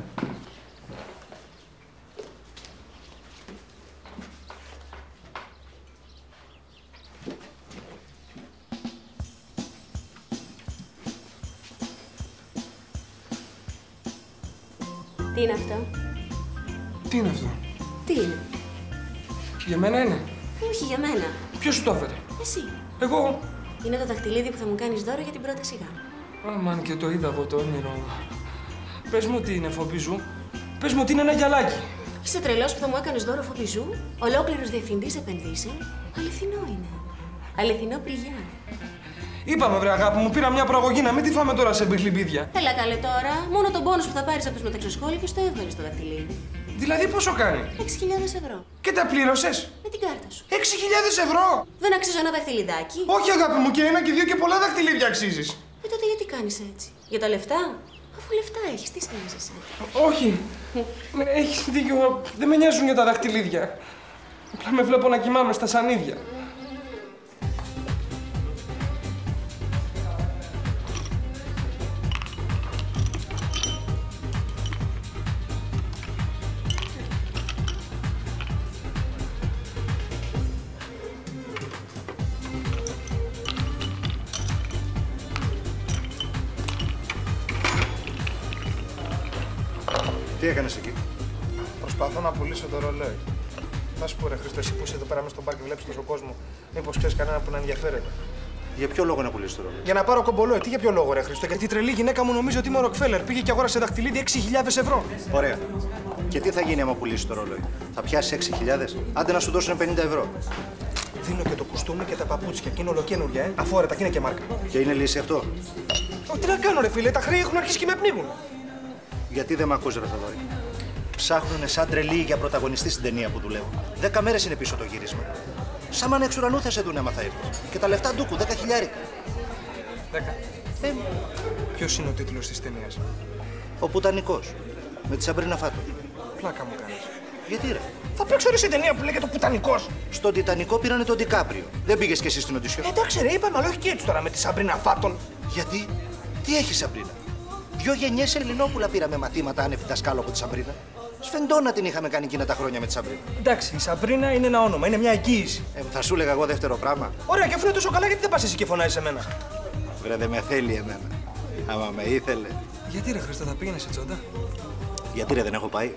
Τι είναι αυτό? Τι είναι αυτό? Τι είναι? Για μένα είναι. Όχι για μένα. Ποιος σου το έφερε? Εσύ. Εγώ. Είναι το δαχτυλίδι που θα μου κάνεις δώρο για την πρώτη σιγά. Αμάν, και το είδα από το όνειρο. Πες μου τι είναι, Φομπιζού. Πες μου τι είναι ένα γυαλάκι. Είσαι τρελός που θα μου έκανες δώρο Φομπιζού. Ολόκληρος διευθυντής επενδύσεων. Αληθινό είναι. Αληθινό πριγιά. Είπαμε, βρε αγάπη μου, πήρα μια προαγωγή να μην τη φάμε τώρα σε μπιχλιμπίδια. Έλα καλέ τώρα. Μόνο τον πόνους που θα πάρεις από τους μεταξοσκόλικους το έβγαλες στο δαχτυλίδι. Δηλαδή πόσο κάνει? έξι χιλιάδες ευρώ. Και τα πλήρωσες? Με την κάρτα σου. έξι χιλιάδες ευρώ! Δεν αξίζω ένα δαχτυλιδάκι? Όχι, αγάπη μου, και ένα και δύο και πολλά δαχτυλίδια αξίζεις. Ε, τότε γιατί κάνεις έτσι? Για τα λεφτά? Αφού λεφτά έχεις, τι σκέφτεσαι? Όχι. Έχεις δίκιο. Δεν με νοιάζουν για τα δαχτυλίδια. Απλά με βλέπω να κοιμάμαι στα σανίδια. Τι έκανες εκεί? Προσπαθώ να πουλήσω το ρολόι. Να σου πω, ρε Χρήστο, εσύ που είσαι εδώ πέρα μέσα στον πάρκο και βλέπεις τόσο κόσμο, μήπως ξέρεις κανένα που να ενδιαφέρεται? Για ποιο λόγο να πουλήσει το ρόλο? Για να πάρω κομπολόι. Τι για ποιο λόγο, ρε Χρήστο? Γιατί η τρελή γυναίκα μου νομίζει ότι είμαι ο Ροκφέλερ. Πήγε και αγόρασε δαχτυλίδι έξι χιλιάδες ευρώ. Ωραία. Και τι θα γίνει άμα πουλήσει το ρόλο? Θα πιάσει έξι χιλιάδες? Άντε να σου δώσουν πενήντα ευρώ. Δίνω και το κουστούμι και τα παπούτσια και είναι ολοκένουργια, ε. Αφόρετα και είναι και μάρκα. Και είναι λύση αυτό? Ω, τι να κάνω, ρε φίλε, τα χρέη έχουν αρχίσει και με πνίγουν. Γιατί δεν μ' ακούς, ρε Θοδωρή? Ψάχνουνε σαν τρελοί για πρωταγωνιστή στην ταινία που δουλεύω. Δέκα μέρες είναι πίσω το γύρισμα. Σαν μάνα εξ ουρανού θα σε δούνε άμα θα έρθεις. Και τα λεφτά ντούκου, δέκα χιλιάρικα. Δέκα. Ε, Ποιος είναι ο τίτλος της ταινίας? Ο Πουτανικός. Με τη Σαμπρίνα Φάτον. Πλάκα μου κάνεις. Γιατί ρε? Θα παίξω ρε σε ταινία που λέγεται ο Πουτανικός. Στον Τιτανικό πήρανε τον Ντικάπριο. Δεν πήγες κι εσύ στην Οντισιό? Ε, εντάξει, ρε, είπαμε, αλλά όχι και έτσι τώρα με τη Σαμπρίνα Φάτον. Γιατί? Τι έχει Σαμπρίνα? Δυο γενιές Ελληνόπουλα πήραμε μαθήματα άνευ δασκάλου από τη Σαμπρίνα. Σφεντόνα την είχαμε κάνει εκείνα τα χρόνια με τη Σαμπρίνα. Εντάξει, η Σαμπρίνα είναι ένα όνομα, είναι μια εγγύηση. Ε, θα σου έλεγα εγώ δεύτερο πράγμα. Ωραία, και αφού είναι τόσο καλά, γιατί δεν πας εσύ και φωνάζεις εμένα? Βρε, δεν με θέλει εμένα. Άμα με ήθελε. Γιατί ρε Χρήστο, θα πήγαινε σε τσόντα? Γιατί ρε, δεν έχω πάει?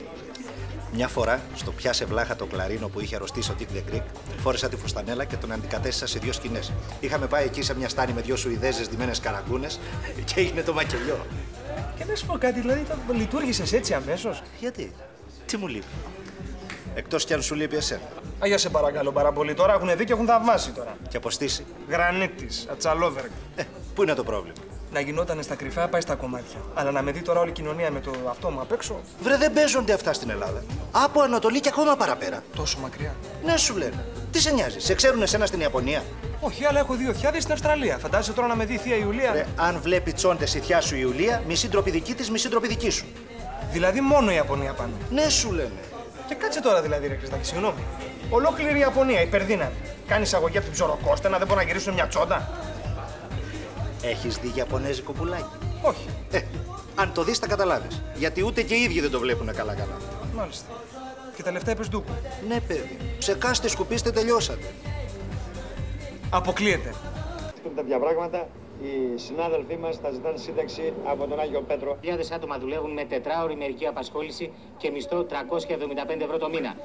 Μια φορά στο πιάσε βλάχα το κλαρίνο που είχε αρρωστήσει ο Dick the Greek, φόρεσα τη φουστανέλα και τον αντικατέστησα σε δύο σκηνές. Είχαμε πάει εκεί σε μια στάνη με δύο Σουηδέζες ντυμένες καραγκούνες και έγινε το μακελιό. Και να σου πω κάτι, δηλαδή το λειτουργήσες έτσι αμέσως? Γιατί? Τι μου λείπει? Εκτός κι αν σου λείπει εσένα. Αγία σε παρακαλώ πάρα πολύ, τώρα έχουν δει και έχουν θαυμάσει τώρα. Και αποστήσει. Γρανίτης, ατσαλόβεργ. Ε, πού είναι το πρόβλημα? Να γινότανε στα κρυφά, πάει στα κομμάτια. Αλλά να με δει τώρα όλη η κοινωνία με το αυτό μου απ' έξω. Βρε, δεν παίζονται αυτά στην Ελλάδα. Από Ανατολή και ακόμα παραπέρα. Τόσο μακριά. Ναι, σου λένε. Τι σε νοιάζει, σε ξέρουν εσένα στην Ιαπωνία? Όχι, αλλά έχω δύο θιάδες στην Αυστραλία. Φαντάζεσαι τώρα να με δει η θεία Ιουλία. Ρε, αν βλέπει τσόντες η θιά σου η Ιουλία, μισή ντροπή δική της, μισή ντροπή δική σου. Δηλαδή μόνο η Ιαπωνία πάνω. Ναι, σου λένε. Και κάτσε τώρα δηλαδή, ρε Χριστάκη, συγγνώμη. Ολόκληρη η Ιαπωνία, υπερδύναμη. Κάνει εισαγωγή από την ψωροκόστενα, δεν μπορεί να γυρίσουν μια τσόντα. Έχεις δει Ιαπωνέζικο πουλάκι? Όχι. Ε, αν το δεις θα καταλάβεις. Γιατί ούτε και οι ίδιοι δεν το βλέπουν καλά-καλά. Μάλιστα. Και τα λεφτά είπες ντούκου. Ναι, παιδί. Ψεκάστε, σκουπίστε, τελειώσατε. Αποκλείεται. Τέτοια πράγματα, οι συνάδελφοί μας θα ζητάνε σύνταξη από τον Άγιο Πέτρο. χιλιάδες άτομα δουλεύουν με τετράωρη μερική απασχόληση και μισθό τριακόσια εβδομήντα πέντε ευρώ το μήνα.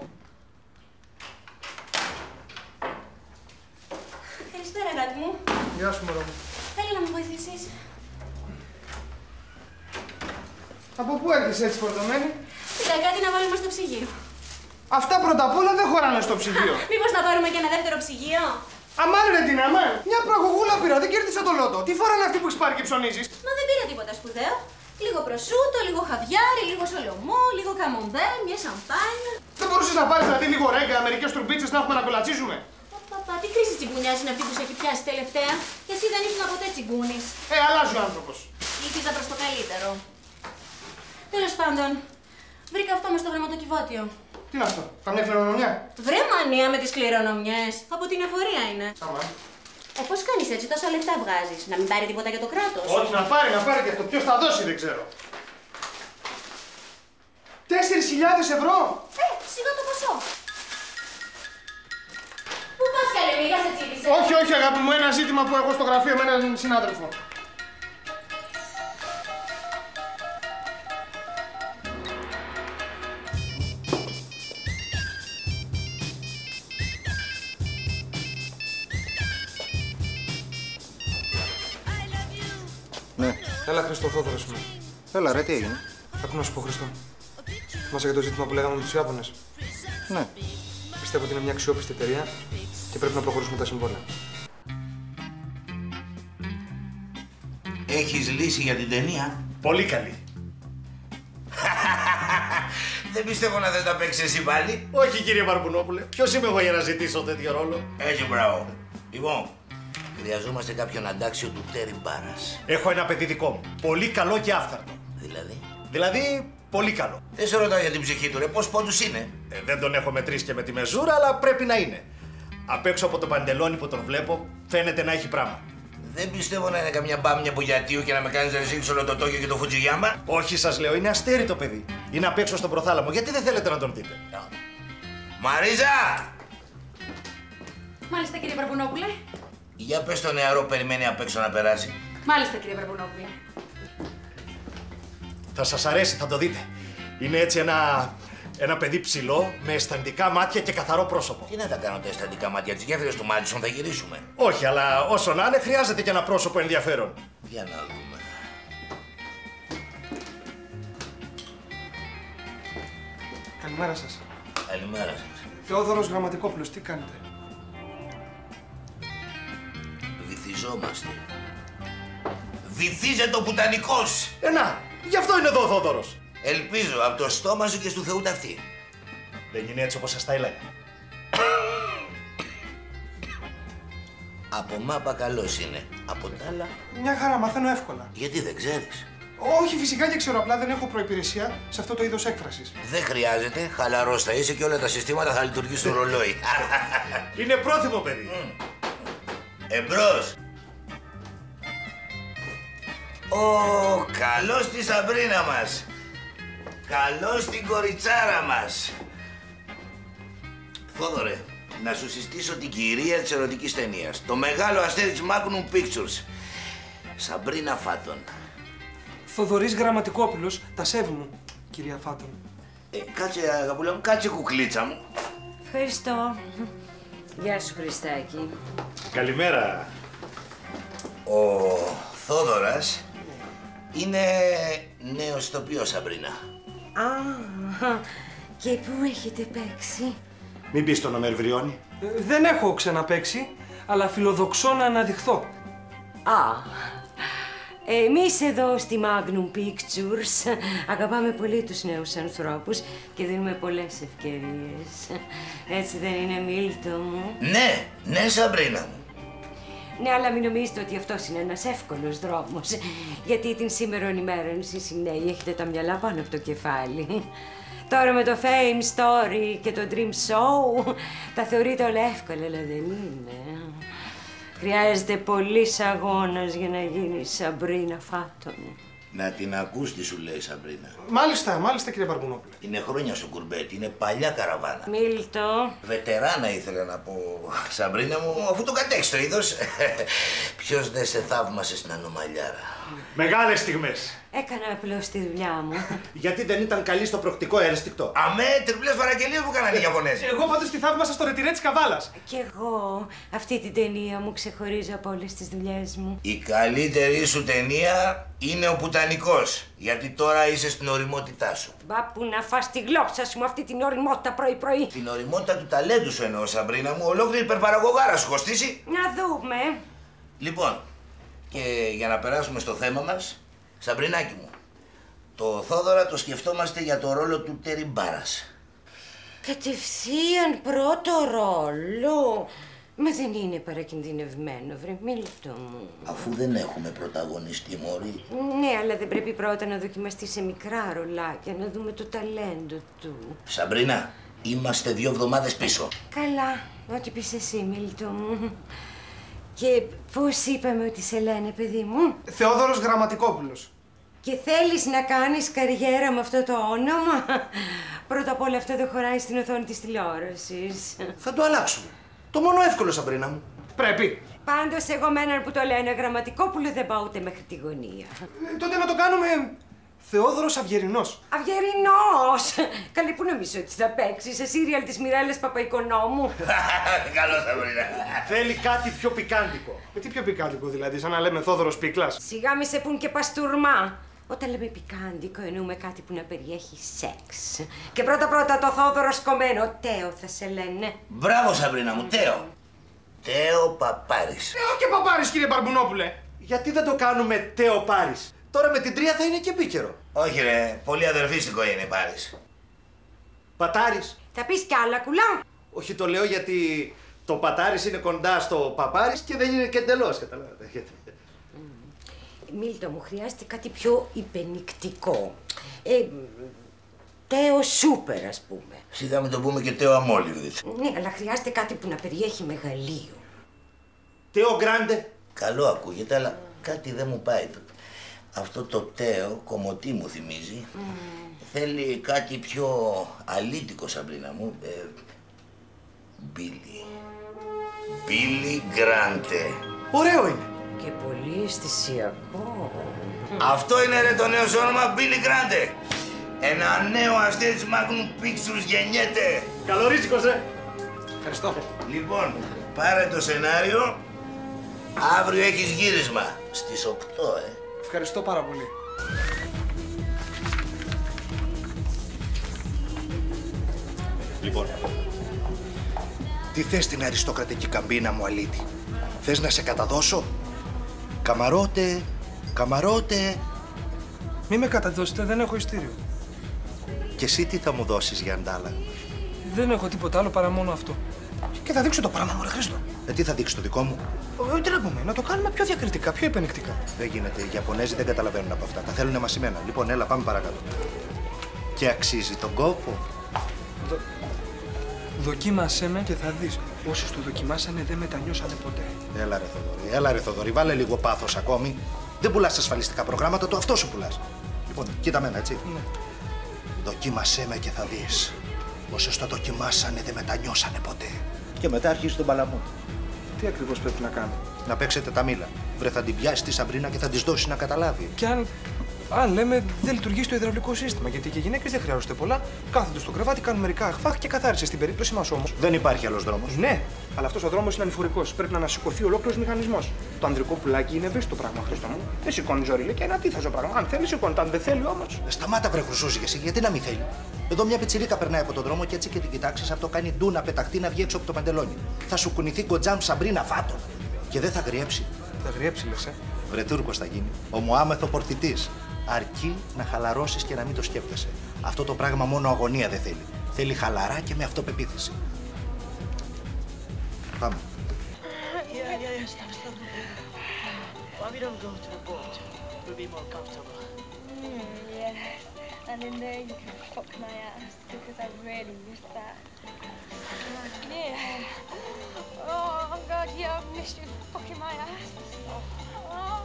Καλησπέρα, αγάπη μου. Γεια σου, μωρό μου. Θέλει να μου βοηθήσεις? Από πού έρχεσαι έτσι φορτωμένη? Κοίτα, κάτι να βάλουμε στο ψυγείο. Αυτά πρώτα απ' όλα δεν χωράνε στο ψυγείο. Μήπως να πάρουμε και ένα δεύτερο ψυγείο? Αμάν ρε την αμάν. Μια πραγωγούλα πήρα, δεν κέρδισα το λότο. Τι φορά είναι αυτή που έχεις πάρει και ψωνίζεις? Μα δεν πήρα τίποτα σπουδαίο. Λίγο προσούτο, λίγο χαβιάρι, λίγο σολομό, λίγο καμομπέρ, μια σαμπάνια. Δεν μπορούσες να πάρεις δηλαδή λίγο ρέγγα, μερικές τουρμπίτσες να έχουμε να κολατσίζουμε? Παπα, τι κρίση τσιγκουνιάς είναι αυτή που σε έχει πιάσει τελευταία? Και εσύ δεν ήσουν ποτέ τσιγκούνης. Ε, αλλάζει ο άνθρωπος. Ήλπιζα προς το καλύτερο. Τέλος πάντων, βρήκα αυτό μες στο γραμματοκιβώτιο. Τι είναι αυτό, καμιά κληρονομιά? Βρε μανία με τις κληρονομιές. Από την εφορία είναι. Αμάν. Ε, πώς κάνεις έτσι, τόσα λεφτά βγάζεις? Να μην πάρει τίποτα για το κράτος? Όχι, να πάρει, να πάρει και αυτό. Ποιος θα δώσει, δεν ξέρω. Τέσσερις χιλιάδες ευρώ! Ε, σιγά το ποσό. Πού πας καλέ, μήκα σε τσίπησε? Όχι, όχι, αγάπη μου, ένα ζήτημα που έχω στο γραφείο με έναν συνάδελφο. Ναι. Έλα, Χριστό, Θόδωρος μου. Έλα, ρε, τι έγινε? Άκου να σου πω, Χριστό. Θυμάσαι για το ζήτημα που λέγαμε με τους Ιάπωνες? Ναι. Πιστεύω ότι είναι μια αξιόπιστη εταιρεία και πρέπει να προχωρήσουμε τα συμβόλαια. Έχεις λύση για την ταινία? Πολύ καλή. Δεν πιστεύω να δεν τα παίξεις εσύ πάλι. Όχι, κύριε Βαρμπουνόπουλε. Ποιος είμαι εγώ για να ζητήσω τέτοιο ρόλο? Έτσι, μπράβο. Λοιπόν, χρειαζόμαστε κάποιον αντάξιο του Τέρι Μπάρας. Έχω ένα παιδί δικό μου. Πολύ καλό και άφθαρτο. Δηλαδή, Δηλαδή, πολύ καλό. δεν σε ρωτάω για την ψυχή του, ρε. Πώς πόντους είναι? Ε, δεν τον έχω μετρήσει και με τη μεζούρα, αλλά πρέπει να είναι. Απ' έξω από το παντελόνι που τον βλέπω, φαίνεται να έχει πράγμα. Δεν πιστεύω να είναι καμιά μπάμια μπουγιατίου και να με κάνεις να ρίξεις όλο το Τόκιο και το Φουτζιγιάμα. Όχι, σας λέω, είναι αστέρι το παιδί. Είναι απ' έξω στον προθάλαμο. Γιατί δεν θέλετε να τον δείτε? Μαρίζα! Μάλιστα, κύριε Βαρμπουνόπουλε. Για πες το νεαρό περιμένει απ' έξω να περάσει. Μάλιστα, κύριε Βαρμπουνόπουλε. Θα σας αρέσει, θα το δείτε. Είναι έτσι ένα Ένα παιδί ψηλό, με αισθαντικά μάτια και καθαρό πρόσωπο. Τι να τα κάνω τα αισθαντικά μάτια, τις γέφυρες του Μάντισον θα γυρίσουμε. Όχι, αλλά όσο να είναι, χρειάζεται και ένα πρόσωπο ενδιαφέρον. Για να δούμε. Καλημέρα σας. Καλημέρα σας. Θεόδωρος Γραμματικόπουλος, τι κάνετε? Βυθιζόμαστε. Βυθίζεται ο πουτανικός! Ε, να, γι' αυτό είναι εδώ ο Θόδωρος. Ελπίζω, από το στόμα σου και στο Θεού ταυτή. Δεν είναι έτσι όπως σας τα έλεγα. Από μάπα καλός είναι. Από τα άλλα... Μια χαρά, μαθαίνω εύκολα. Γιατί δεν ξέρεις. Όχι, φυσικά και ξέρω, απλά δεν έχω προϋπηρεσία σε αυτό το είδος έκφρασης. Δεν χρειάζεται, χαλαρός θα είσαι και όλα τα συστήματα θα λειτουργήσουν ρολόι. Είναι πρόθυμο παιδί. Εμπρός. Ω, καλώς τη Σαμπρίνα μας. Καλώς την κοριτσάρα μας. Θόδωρε, να σου συστήσω την κυρία της ερωτικής ταινίας. Το μεγάλο αστέρι της Magnum Pictures. Σαμπρίνα Φάτον. Θοδωρής Γραμματικόπουλος, τα σέβη μου, κυρία Φάτον. Ε, κάτσε, αγαπούλα μου, κάτσε κουκλίτσα μου. Ευχαριστώ. Γεια σου, Χριστάκη. Καλημέρα. Ο Θόδωρας είναι νέος ηθοποιός, Σαμπρίνα. Α, και πού έχετε παίξει? Μην πεις το να με ερβριώνει. Ε, δεν έχω ξαναπαίξει, αλλά φιλοδοξώ να αναδειχθώ. Α, εμείς εδώ στη Magnum Pictures αγαπάμε πολύ τους νέους ανθρώπους και δίνουμε πολλές ευκαιρίες. Έτσι δεν είναι, Μίλτο μου? Ναι, ναι, Σαμπρίνα μου. Ναι, αλλά μην νομίζετε ότι αυτός είναι ένας εύκολος δρόμος. Γιατί την σήμερον ημέρα εσείς οι νέοι έχετε τα μυαλά πάνω από το κεφάλι. Τώρα με το Fame Story και το Dream Show τα θεωρείτε όλα εύκολα, αλλά δεν είναι. Χρειάζεται πολύς αγώνας για να γίνει Σαμπρίνα Φάτον. Να την ακούς τι σου λέει, Σαμπρίνα. Μάλιστα, μάλιστα, κύριε Μπαρμπουνόπουλε. Είναι χρόνια στο κουρμπέτι, είναι παλιά καραβάνα. Μίλτο. Βετεράνα ήθελα να πω, Σαμπρίνα μου, αφού το κατέχεις το είδος. Ποιος δεν σε θαύμασε στην ανομαλιάρα. Μεγάλες στιγμές. Έκανα απλώς τη δουλειά μου. Γιατί δεν ήταν καλή στο προκτικό ένστικτο. Αμέ, τριπλές παραγγελίες που κάνανε οι Ιαπωνέζοι. Εγώ πάντως τη θαύμασα στο ρετυρέ της Καβάλας. Κι εγώ αυτή την ταινία μου ξεχωρίζω από όλες τις δουλειές μου. Η καλύτερη σου ταινία είναι ο Πουτανικός. Γιατί τώρα είσαι στην ωριμότητά σου. Μπα που να φας τη γλώσσα σου με αυτή την ωριμότητα πρωί-πρωί. Την ωριμότητα του ταλέντου σου εννοώ, Σαμπρίνα μου, ολόκληρη υπερπαραγωγάρα σου κοστίσει. Να δούμε. Λοιπόν, και για να περάσουμε στο θέμα μας, Σαμπρινάκη μου, το Θόδωρα το σκεφτόμαστε για το ρόλο του Τέρι Μπάρας. Κατευθείαν πρώτο ρόλο. Μα δεν είναι παρακινδυνευμένο, βρε Μίλτο μου. Αφού δεν έχουμε πρωταγωνιστή, μωρή. Ναι, αλλά δεν πρέπει πρώτα να δοκιμαστεί σε μικρά ρολάκια, να δούμε το ταλέντο του. Σαμπρίνα, είμαστε δύο εβδομάδες πίσω. Καλά, ό,τι πεις εσύ, Μίλτο μου. Και πώς είπαμε ότι σε λένε, παιδί μου? Θεόδωρος Γραμματικόπουλος. Και θέλεις να κάνεις καριέρα με αυτό το όνομα? Πρώτα απ' όλα αυτό δεν χωράει στην οθόνη της τηλεόρασης. Θα το αλλάξουμε. Το μόνο εύκολο, Σαμπρίνα μου. Πρέπει. Πάντως εγώ με έναν που το λένε Γραμματικόπουλο δεν πάω ούτε μέχρι τη γωνία. Ε, τότε να το κάνουμε Θεόδωρος Αυγερινός. Αυγερινός! Καλή, που νομίζω ότι θα παίξει σε σύριαλ της Μιρέλας Παπαϊκονόμου. Καλώς, Σαμπρίνα. Θέλει κάτι πιο πικάντικο. Ε, τι πιο πικάντικο δηλαδή, σαν να λέμε Θόδωρος Πίκλας. Σιγά μη σε πουν και παστούρμα. Όταν λέμε πικάντικο εννοούμε κάτι που να περιέχει σεξ. Και πρώτα πρώτα το Θόδωρο σκομμένο. Τέο θα σε λένε. Μπράβο, Σαμπρίνα μου, Τέο. Τέο Παπάρης. Ε, και Παπάρης, κύριε Μπαρμπουνόπουλε. Γιατί δεν το κάνουμε Τέο Πάρης. Τώρα με την τρία θα είναι και επίκαιρο. Όχι ρε, πολύ αδερφίστικο είναι η Πάρης. Πατάρης. Θα πεις κι άλλα, κουλά. Όχι, το λέω γιατί το Πατάρης είναι κοντά στο Παπάρης και δεν είναι και εντελώς, καταλάβατε. Μίλτο μου, χρειάζεται κάτι πιο υπενικτικό. Ε, Τέο Σούπερ, ας πούμε. Σιγά μην το πούμε και Τέο Αμόλυβδης. Ναι, αλλά χρειάζεται κάτι που να περιέχει μεγαλείο. Τέο Γκράντε. Καλό ακούγεται, αλλά κάτι δεν μου πάει. Αυτό το Τέο, κομμωτή μου θυμίζει. Mm. Θέλει κάτι πιο αλήτικο, Σαμπρίνα μου. Ε, Μπίλι. Μπίλι Γκράντε. Ωραίο είναι. Και πολύ αισθησιακό. Αυτό είναι ρε το νέο σου όνομα, Μπίλι Γκράντε. Ένα νέο αστέρι Magnum Pictures γεννιέται. Καλό ρίσκο, ε. Ευχαριστώ. Λοιπόν, πάρε το σενάριο. Αύριο έχεις γύρισμα. Στις οκτώ, ε. Ευχαριστώ πάρα πολύ. Λοιπόν, τι θες την αριστοκρατική καμπίνα μου, αλήτη? Θες να σε καταδώσω? Καμαρότε, καμαρότε. Μη με καταδώσετε, δεν έχω ειστήριο. Και εσύ τι θα μου δώσεις για αντάλλαγμα? Δεν έχω τίποτα άλλο παρά μόνο αυτό. Και θα δείξω το πράγμα μου, ρε Χρήστο. Ε, τι θα δείξει το δικό μου? Ε, τι να πούμε, να το κάνουμε πιο διακριτικά, πιο επενεκτικά. Δεν γίνεται. Οι Ιαπωνέζοι δεν καταλαβαίνουν από αυτά. Τα θέλουν μασημένα. Λοιπόν, έλα, πάμε παρακάτω. Και αξίζει τον κόπο. Δο... Δοκίμασέ με και θα δεις. Όσοι στο δοκιμάσανε δεν μετανιώσανε ποτέ. Έλα ρε Θοδωρή, έλα ρε Θοδωρή, βάλε λίγο πάθος ακόμη. Δεν πουλάς ασφαλιστικά προγράμματα, το αυτό σου πουλάς. Λοιπόν, κοίτα μένα, έτσι. Ναι. Δοκίμασέ με και θα δεις. Όσοι το δοκιμάσανε δεν μετανιώσανε ποτέ. Και μετά αρχίζει τον παλαμό. Τι ακριβώς πρέπει να κάνω? Να παίξετε τα μήλα. Βρε, θα την πιάσει τη Σαμπρίνα και θα τη δώσει να καταλάβει. Και αν, αν λέμε δεν λειτουργεί στο υδραυλικό σύστημα, γιατί και οι γυναίκες δεν χρειάζονται πολλά, κάθονται στο κρεβάτι, κάνουν μερικά αχφάχ και καθάρισε. Στην περίπτωση μας όμως. Δεν υπάρχει άλλος δρόμος. Ναι, αλλά αυτός ο δρόμος είναι ανηφορικός. Πρέπει να ανασηκωθεί ολόκληρος μηχανισμός. Το ανδρικό πουλάκι είναι ευαίσθητο πράγμα, Χρήστο μου. Δεν σηκώνει ζωρίλε και είναι αντίθετο πράγμα. Αν θέλει, σηκώνει. Αν δεν θέλει όμως. Ε, σταμάτα, βρε χρυσούζι, εσύ, γιατί να μην θέλει. Εδώ μια πιτσιρίκα περνάει από τον δρόμο και έτσι και την κοιτάξει, αυτό κάνει ντου να πεταχτεί να βγει έξω από το παντελόνι. Θα σου κουνηθεί κοντζάμ Σαμπρίνα φάτο. Και δεν θα γριέψει. Θα γριέψει, λες, ε. Βρε Τούρκος θα γίνει. Ομοάμεθο πορθητής. Αρκεί να χαλαρώσεις και να μην το σκέφτεσαι. Αυτό το πράγμα μόνο αγωνία δεν θέλει. Θέλει χαλαρά και με αυτοπεποίθηση. Πάμε. And in there you can fuck my ass because I really miss that. Yeah. Oh God, yeah, I've missed you fucking my ass. Oh,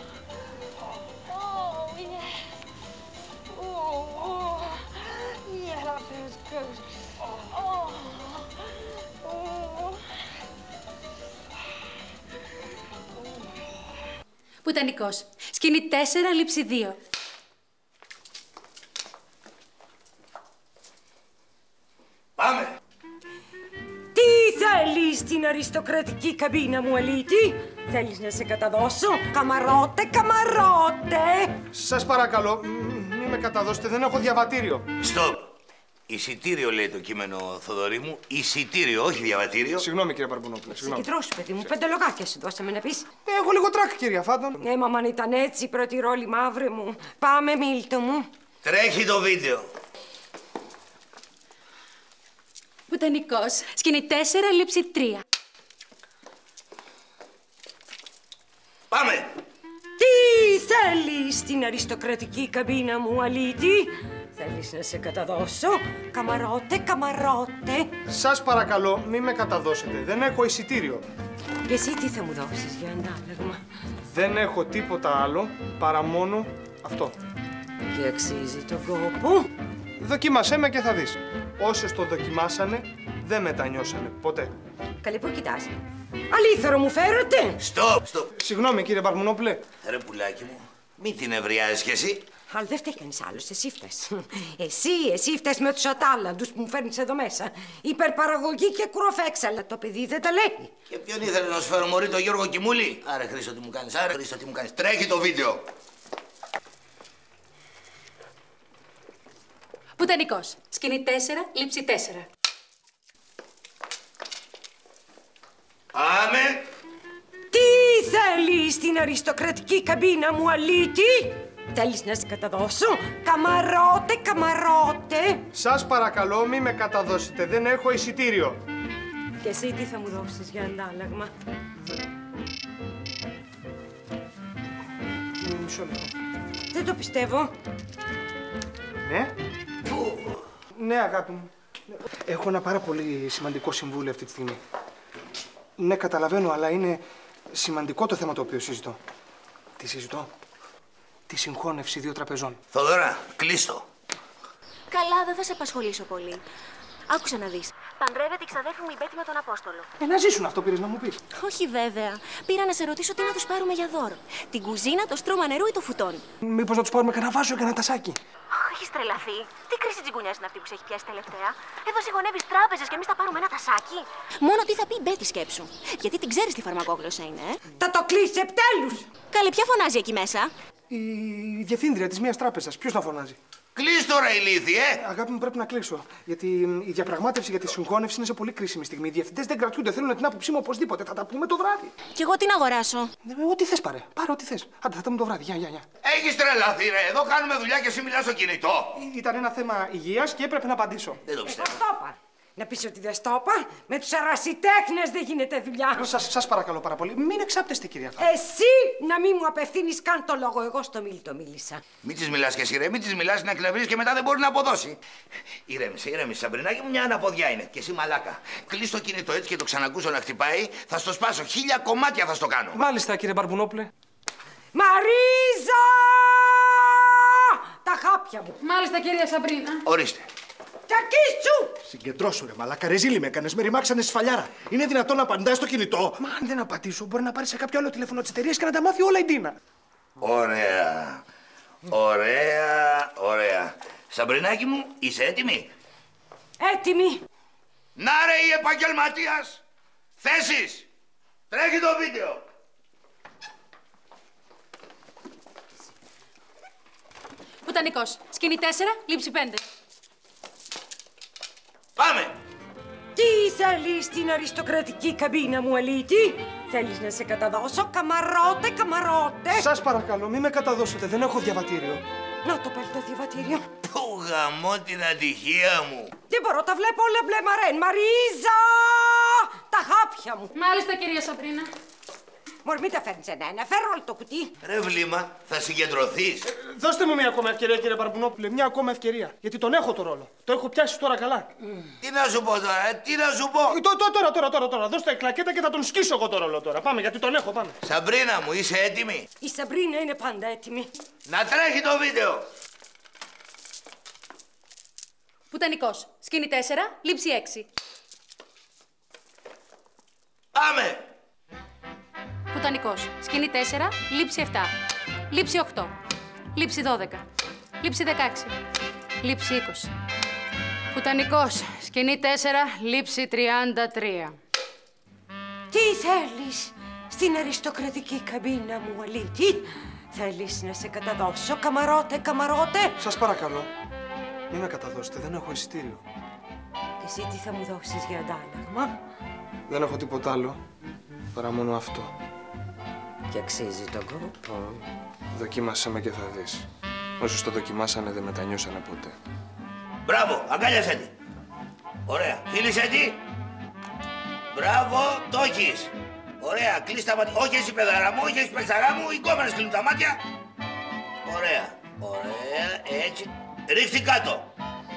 oh yeah. Oh, oh, yeah, that feels good. Oh, oh. Πουτανικός. Σκηνή τέσσερα, λήψη δύο. Πάμε! Τι θέλεις στην αριστοκρατική καμπίνα μου, αλήτη? Θέλεις να σε καταδώσω? Καμαρότε, καμαρότε! Σας παρακαλώ, μη με καταδώσετε, δεν έχω διαβατήριο. Στοπ! Εισιτήριο λέει το κείμενο, Θοδωρή μου. Εισιτήριο, όχι διαβατήριο. Συγγνώμη, κύριε Παρμπουνόπουλε. Συγκεντρώσου, παιδί μου, πέντε λογάκια σου δώσαμε να πεις. Ε, έχω λίγο τράκ, κυρία Φάντον. Ε, μα αν ήταν έτσι η πρώτη ρόλη, μαύρε μου. Πάμε, Μίλτο μου. Τρέχει το βίντεο. Πουτανικός. Σκηνή τέσσερα, λήψη τρία. Πάμε! Τι θέλεις στην αριστοκρατική καμπίνα μου, αλήτη? Θέλεις να σε καταδώσω? Καμαρότε, καμαρότε. Σας παρακαλώ, μη με καταδώσετε. Δεν έχω εισιτήριο. Και εσύ τι θα μου δώσεις για αντάλλαγμα? Δεν έχω τίποτα άλλο παρά μόνο αυτό. Και αξίζει τον κόπο. Δοκίμασέ με και θα δεις. Όσοι το δοκιμάσανε, δεν μετανιώσανε ποτέ. Καλή που κοιτάς. Αλήθωρο μου φέρετε. Στοπ, στοπ. Συγγνώμη, κύριε Παρμπουνόπουλε. Ρε πουλάκι μου, μην την ευριάζεις κι εσύ. Αλλά δεν φταίει κανείς άλλος, εσύ φταίς. Εσύ, εσύ φταίς με τους ατάλλαντους που μου φέρνεις εδώ μέσα. Υπερπαραγωγή και κουροφέξαλα. Το παιδί δεν τα λέει. Και ποιον ήθελε να σου φέρω, μωρή, το Γιώργο Κιμούλη? Άρε Χρήστο, τι μου κάνεις, άρε Χρήστο, τι μου κάνεις. Τρέχει το βίντεο. Πουτανικός. Σκηνή τέσσερα, λήψη τέσσερα. Πάμε! Τι θέλεις στην αριστοκρατική καμπίνα μου, αλήτη? Θέλεις να σε καταδώσω? Καμαρότε, καμαρότε. Σας παρακαλώ, μη με καταδώσετε. Δεν έχω εισιτήριο. Και εσύ τι θα μου δώσεις για αντάλλαγμα? Μισό λεπτό. Δεν το πιστεύω. Ναι. Ναι, αγάπη μου. Έχω ένα πάρα πολύ σημαντικό συμβούλιο αυτή τη στιγμή. Ναι, καταλαβαίνω, αλλά είναι σημαντικό το θέμα το οποίο συζητώ. Τι συζητώ? Τη συγχώνευση δύο τραπεζών. Θοδωρά, κλείστο. Καλά, δεν θα σε απασχολήσω πολύ. Άκουσα να δεις. Παντρεύεται η ξαδέρφη μου η Μπέτη με τον Απόστολο. Ε, να ζήσουν αυτό πήρες να μου πεις. Όχι βέβαια. Πήρα να σε ρωτήσω τι να τους πάρουμε για δώρο. Την κουζίνα, το στρώμα νερού ή το φουτόν. Μήπως να τους πάρουμε κανένα βάζο και κανένα τασάκι. Έχεις τρελαθεί. Τι κρίση τσιγκουνιάς είναι αυτή που σε έχει πιάσει τελευταία. Εδώ συγγονεύεις τράπεζες και εμείς θα πάρουμε ένα τασάκι. Μόνο τι θα πει η Μπέτη, σκέψου. Γιατί την ξέρεις τι φαρμακόγλωσσα είναι, ε. Θα το κλείσει επιτέλους. Καλέ, ποια φωνάζει εκεί μέσα? Η διευθύντρια της μίας τράπεζας. Ποιος θα φωνάζει? Κλείς τώρα, ηλίθιε! Αγάπη μου, πρέπει να κλείσω. Γιατί η διαπραγμάτευση για τη συγχώνευση είναι σε πολύ κρίσιμη στιγμή. Οι διευθυντές δεν κρατιούνται. Θέλουν την άποψή μου οπωσδήποτε. Θα τα πούμε το βράδυ. Κι εγώ τι να αγοράσω? Ε, ό,τι θες πάρε. Πάρε ό,τι θες. Άντε, θα τα πούμε το βράδυ. Γεια, γεια, γεια. Έχεις τρελαθεί, ρε. Εδώ κάνουμε δουλειά και εσύ μιλάς στο κινητό. Ήταν ένα θέμα υγείας και έπρεπε να απαντήσω. Δεν το πιστεύω. Να πεις ότι δεν στο είπα. Με τους ερασιτέχνες δεν γίνεται δουλειά. Σας, σας παρακαλώ πάρα πολύ. Μην εξάπτεστε, κυρία. Εσύ να μην μου απευθύνεις καν το λόγο. Εγώ στο Μίλτο μίλησα. Μην της μιλάς και εσύ, ρε. Μην της μιλάς να εκνευρίζεις και μετά δεν μπορεί να αποδώσει. Ηρέμησε, ηρέμησε, Σαμπρινάκη μου, μια αναποδιά είναι. Και εσύ μαλάκα. Κλείς το κινητό έτσι και το ξανακούσω να χτυπάει. Θα στο σπάσω. Χίλια κομμάτια θα στο κάνω. Μάλιστα, κύριε Μπαρμπουνόπουλε. Μαρίζα! Τα χάπια μου. Μάλιστα, κυρία Σαμπρίνα. Ορίστε. Τσακίσου! Συγκεντρώσου, ρε μαλάκα, ρεζίλι με έκανες, με ρημάξανε σφαλιάρα. Είναι δυνατόν να απαντάς στο κινητό? Μα αν δεν απαντήσω, μπορεί να πάρει σε κάποιο άλλο τηλέφωνο της εταιρείας και να τα μάθει όλα η Ντίνα. Ωραία. Ωραία, ωραία. Σαμπρινάκη μου, είσαι έτοιμη? Έτοιμη. Να ρε η επαγγελματίας. Θέσεις. Τρέχει το βίντεο. Μπουτανικός. Σκηνή τέσσερα, λήψη πέντε. Πάμε. Τι θέλεις στην αριστοκρατική καμπίνα μου, Αλίτη? Θέλεις να σε καταδώσω, καμαρότε, καμαρότε? Σας παρακαλώ, μην με καταδώσετε, δεν έχω διαβατήριο. Να το παίρνει το διαβατήριο. Πού γαμώ την ατυχία μου. Δεν μπορώ, τα βλέπω όλα μπλε μαρέν. Μαρίζα! Τα χάπια μου. Μάλιστα, κυρία Σαμπρίνα. Μωρ, μην τα φέρνεις ένα-ένα. Φέρω όλο το κουτί. Ρε βλήμα, θα συγκεντρωθείς. Ε, δώστε μου μια ακόμα ευκαιρία, κύριε Μπαρμπουνόπουλε. Μια ακόμα ευκαιρία. Γιατί τον έχω το ρόλο. Το έχω πιάσει τώρα καλά. Mm. Τι να σου πω τώρα, ε, τι να σου πω. Ε, τω, τω, τώρα, τώρα, τώρα, τώρα. Δώστε κλακέτα και θα τον σκίσω εγώ το ρόλο τώρα. Πάμε, γιατί τον έχω, πάμε. Σαμπρίνα μου, είσαι έτοιμη? Η Σαμπρίνα είναι πάντα έτοιμη. Να τρέχει το βίντεο. Μπουτανικός. Σκηνή τέσσερα, λήψη έξι. Πάμε. Μπουτανικός. Σκηνή τέσσερα, λήψη επτά. Λήψη οκτώ. Λήψη δώδεκα. Λήψη δεκαέξι. Λήψη είκοσι. Μπουτανικός. Σκηνή τέσσερα, λήψη τριάντα τρία. Τι θέλεις στην αριστοκρατική καμπίνα μου, Αλίτη? Θέλεις να σε καταδώσω, καμαρότε, καμαρότε? Σας παρακαλώ, μην με καταδώσετε, δεν έχω εισιτήριο. Και εσύ τι θα μου δώσεις για αντάλλαγμα? Δεν έχω τίποτα άλλο, παρά μόνο αυτό. Και αξίζει τον κόπο. Δοκίμασέ με και θα δεις. Όσοι το δοκιμάσανε δεν μετανιώσανε ποτέ. Μπράβο, αγκάλιασέ τη. Ωραία, φίλησέ τη. Μπράβο, το έχεις. Ωραία, κλείς τα μάτια. Όχι εσύ παιδάρα μου, όχι εσύ παιξαρά μου, οι κόμενες κλείνουν τα μάτια. Ωραία, ωραία, έτσι. Ρίχτη κάτω.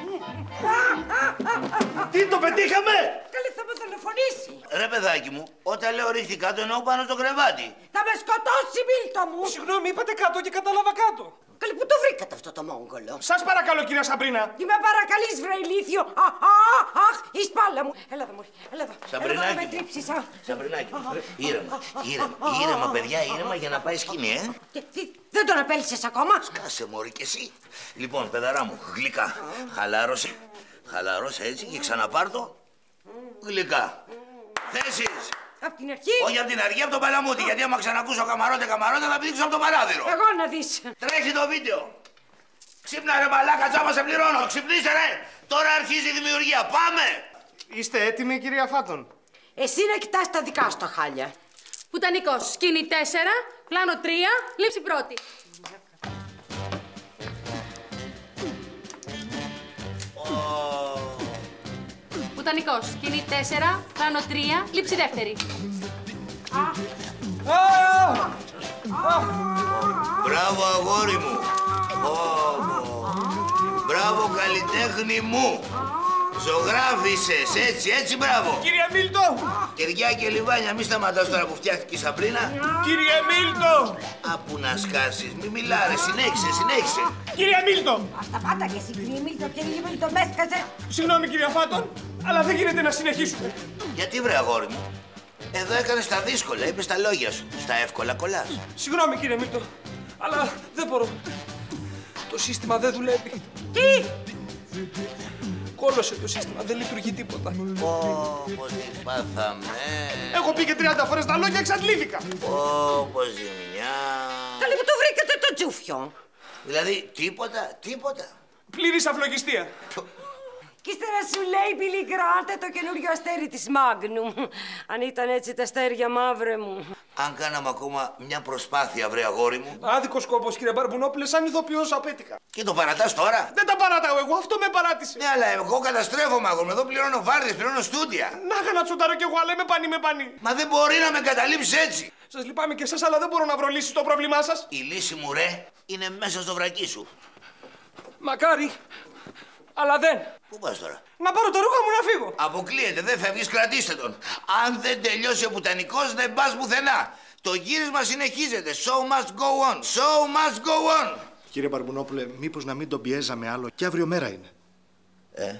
Τι, το πετύχαμε! Καλή, θα με δολοφονήσει. Ρε παιδάκι μου, όταν λέω ρίχτη κάτω εννοώ πάνω στο κρεβάτι. Θα με σκοτώσει, Μίλτο μου. Συγγνώμη, είπατε κάτω και κατάλαβα κάτω. Καλή, πού το βρήκατε αυτό το μόγκολο? Σας παρακαλώ, κυρία Σαμπρίνα. Τι με παρακαλείς, βρε ηλίθιο. Αχ, αχ, η σπάλα μου. Έλα εδώ, μωρή, έλα εδώ. Σαμπρινάκι Έλα εδώ, με μου. τρίψεις, α. Σαμπρινάκι μου, ήρεμα, ήρεμα, ήρεμα, παιδιά, ήρεμα για να πάει σκηνή, ε. Τι, τι, δεν τον απέλυσες ακόμα? Σκάσε, μωρή, κι εσύ. Λοιπόν, παιδαρά μου, γλυκά. Χαλάρωσε, χαλάρωσε έτσι και ξαναπάρτο. Γλυκά. Θέσεις. Απ' την αρχή. Όχι από την αρχή, από τον παλαμούτι. Γιατί άμα ξανακούσω καμαρότε, καμαρότε θα πηδήξω από το παράθυρο. Εγώ να δεις. Τρέχει το βίντεο. Ξύπνα ρε μαλάκα, τσάμπα σε πληρώνω. Ξυπνήστε ρε. Τώρα αρχίζει η δημιουργία. Πάμε. Είστε έτοιμοι, κυρία Φάτον? Εσύ να κοιτάς τα δικά σου τα χάλια. Μπουτανικός. Σκηνή τέσσερα, πλάνο τρία, λήψη πρώτη. Μπουτανικός. Σκηνή τέσσερα, πλάνο τρία, λήψη δεύτερη. Μπράβο αγόρι μου. Μπράβο καλλιτέχνη μου. Ζωγράφισες, έτσι, έτσι, μπράβο. Κύριε Μίλτο! Κεριά και λιβάνια, μη σταματάς τώρα που φτιάχτηκε η Σαμπρίνα. Κύριε Μίλτο! Απού να σκάσεις, μη μιλάρε, συνέχισε, συνέχισε. Κυρία Μίλτο! Άστα πάτα και εσύ, κύριε Μίλτο, κύριε Μίλτο, με έσκασε. Συγγνώμη, κυρία Φάτον, αλλά δεν γίνεται να συνεχίσουμε. Γιατί βρε αγόρι μου. Εδώ έκανες τα δύσκολα, είπες τα λόγια σου. Στα εύκολα κολλάς. Συγγνώμη, κύριε Μίλτο, αλλά δεν μπορώ. Το σύστημα δεν δουλεύει. Τι! Κόλωσε το σύστημα, δεν λειτουργεί τίποτα. Πω, πως την πάθαμε. Έχω πει και τριάντα φορές τα λόγια, εξαντλήθηκα. Πω, πως ζημιά. Καλή που το βρήκατε το τσούφιο. Δηλαδή, τίποτα, τίποτα. Πλήρης αυλογιστία. Κι ύστερα σου λέει Billy Grant το καινούριο αστέρι της Magnum. Αν ήταν έτσι τα αστέρια, μαύρε μου. Αν κάναμε ακόμα μια προσπάθεια, βρε αγόρι μου. Άδικος κόπος, κύριε Μπαρμπουνόπουλε, σαν ηθοποιός απέτυχα. Και το παρατάς τώρα. Δεν τα παρατάω εγώ, αυτό με παράτησε. Ναι, αλλά εγώ καταστρέφομαι, αγόρι μου. Εδώ πληρώνω βάρδιες, πληρώνω στούντια. Να είχα να τσοντάρω κι εγώ, αλλά είμαι πανί με πανί. Μα δεν μπορεί να με καταλήψεις έτσι. Σας λυπάμαι και εσάς, αλλά δεν μπορώ να βρω λύση στο πρόβλημά σας. Η λύση μου, ρε, είναι μέσα στο βρακί σου. Μακάρι. Αλλά δεν. Πού πας τώρα? Να πάρω τα ρούχα μου να φύγω. Αποκλείεται, δεν φεύγεις, κρατήστε τον. Αν δεν τελειώσει ο πουτανικός, δεν πας πουθενά. Το γύρισμα συνεχίζεται. Show must go on. Show must go on. Κύριε Μπαρμπουνόπουλε, μήπως να μην τον πιέζαμε άλλο και αύριο μέρα είναι. Ε,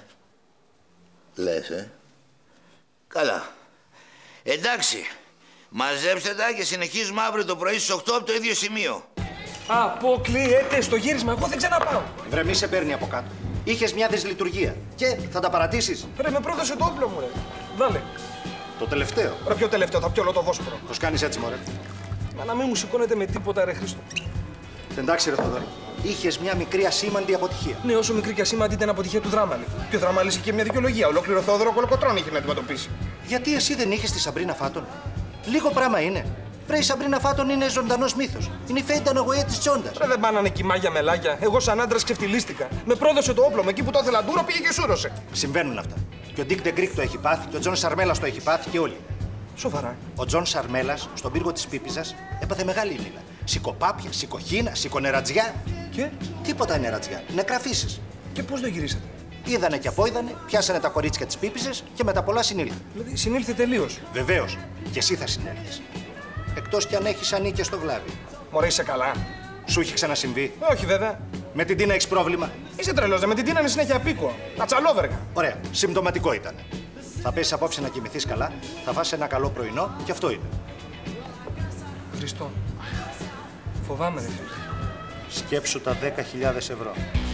λες, ε. Καλά. Εντάξει. Μαζέψτε τα και συνεχίζουμε αύριο το πρωί στις οκτώ από το ίδιο σημείο. Αποκλείεται στο γύρισμα, εγώ δεν ξαναπάω. Βρε, μη σε παίρνει από κάτω. Είχες μια δυσλειτουργία και θα τα παρατήσεις. Ρε, με πρόδωσε το όπλο μου, ρε. Βάλε. Το τελευταίο. Ρε, ποιο τελευταίο, θα πιω όλο το βόσπορο. Πώς κάνεις έτσι, μωρέ? Μα να μην μου σηκώνετε με τίποτα, ρε Χρήστο. Εντάξει, ρε Θοδωρή. Είχες μια μικρή ασήμαντη αποτυχία. Ναι, όσο μικρή και ασήμαντη ήταν αποτυχία του Δράμαλη. Και ο Δράμαλης είχε και μια δικαιολογία. Ολόκληρο Θεόδωρο Κολοκοτρώνη είχε να αντιμετωπίσει. Γιατί εσύ δεν είχες τη Σαμπρίνα Φάτον? Λίγο πράγμα είναι. Βρε, η Σαμπρίνα Φάτον είναι ζωντανός μύθος. Είναι η Φέιντα Νογοέ της τσόντας. Ρε, δεν πάνανε κοιμάγια μελάγια. Εγώ, σαν άντρας, ξεφτυλίστηκα. Με πρόδωσε το όπλο μου εκεί που το ήθελα ντούρο, πήγε και σούρωσε. Συμβαίνουν αυτά. Και ο Ντίκ Ντεγκρίκ το έχει πάθει, και ο Τζον Σαρμέλας το έχει πάθει και όλοι. Σοβαρά. Ο Τζον Σαρμέλας, στον πύργο της Πίπιζας, έπαθε μεγάλη ύλη. Σικοπάπια, σικοχίνα, σικονερατζιά. Και? Τίποτα νερατζιά. Νεκραφίσεις. Και πώς το γυρίσατε? Είδανε και απόειδανε, πιάσανε τα κορίτσια της Πίπιζες και με τα πολλά συνήλθαν. Δηλαδή, συνήλθε τελείως. Βεβαίως. Και εσύ θα συνέλθεις. Εκτός κι αν έχεις ανήκες στο βλάβη. Μωρέ, είσαι καλά? Σου έχει ξανασυμβεί? Όχι, βέβαια. Με την Τίνα έχεις πρόβλημα? Είσαι τρελός, με την Τίνα είναι συνέχεια πίκο. Τα τσαλόβεργα. Ωραία. Συμπτωματικό ήταν. Θα πέσεις απόψε να κοιμηθείς καλά, θα φας ένα καλό πρωινό και αυτό είναι. Χριστό. Φοβάμαι, ρε φίλε. Σκέψου τα δέκα χιλιάδες ευρώ.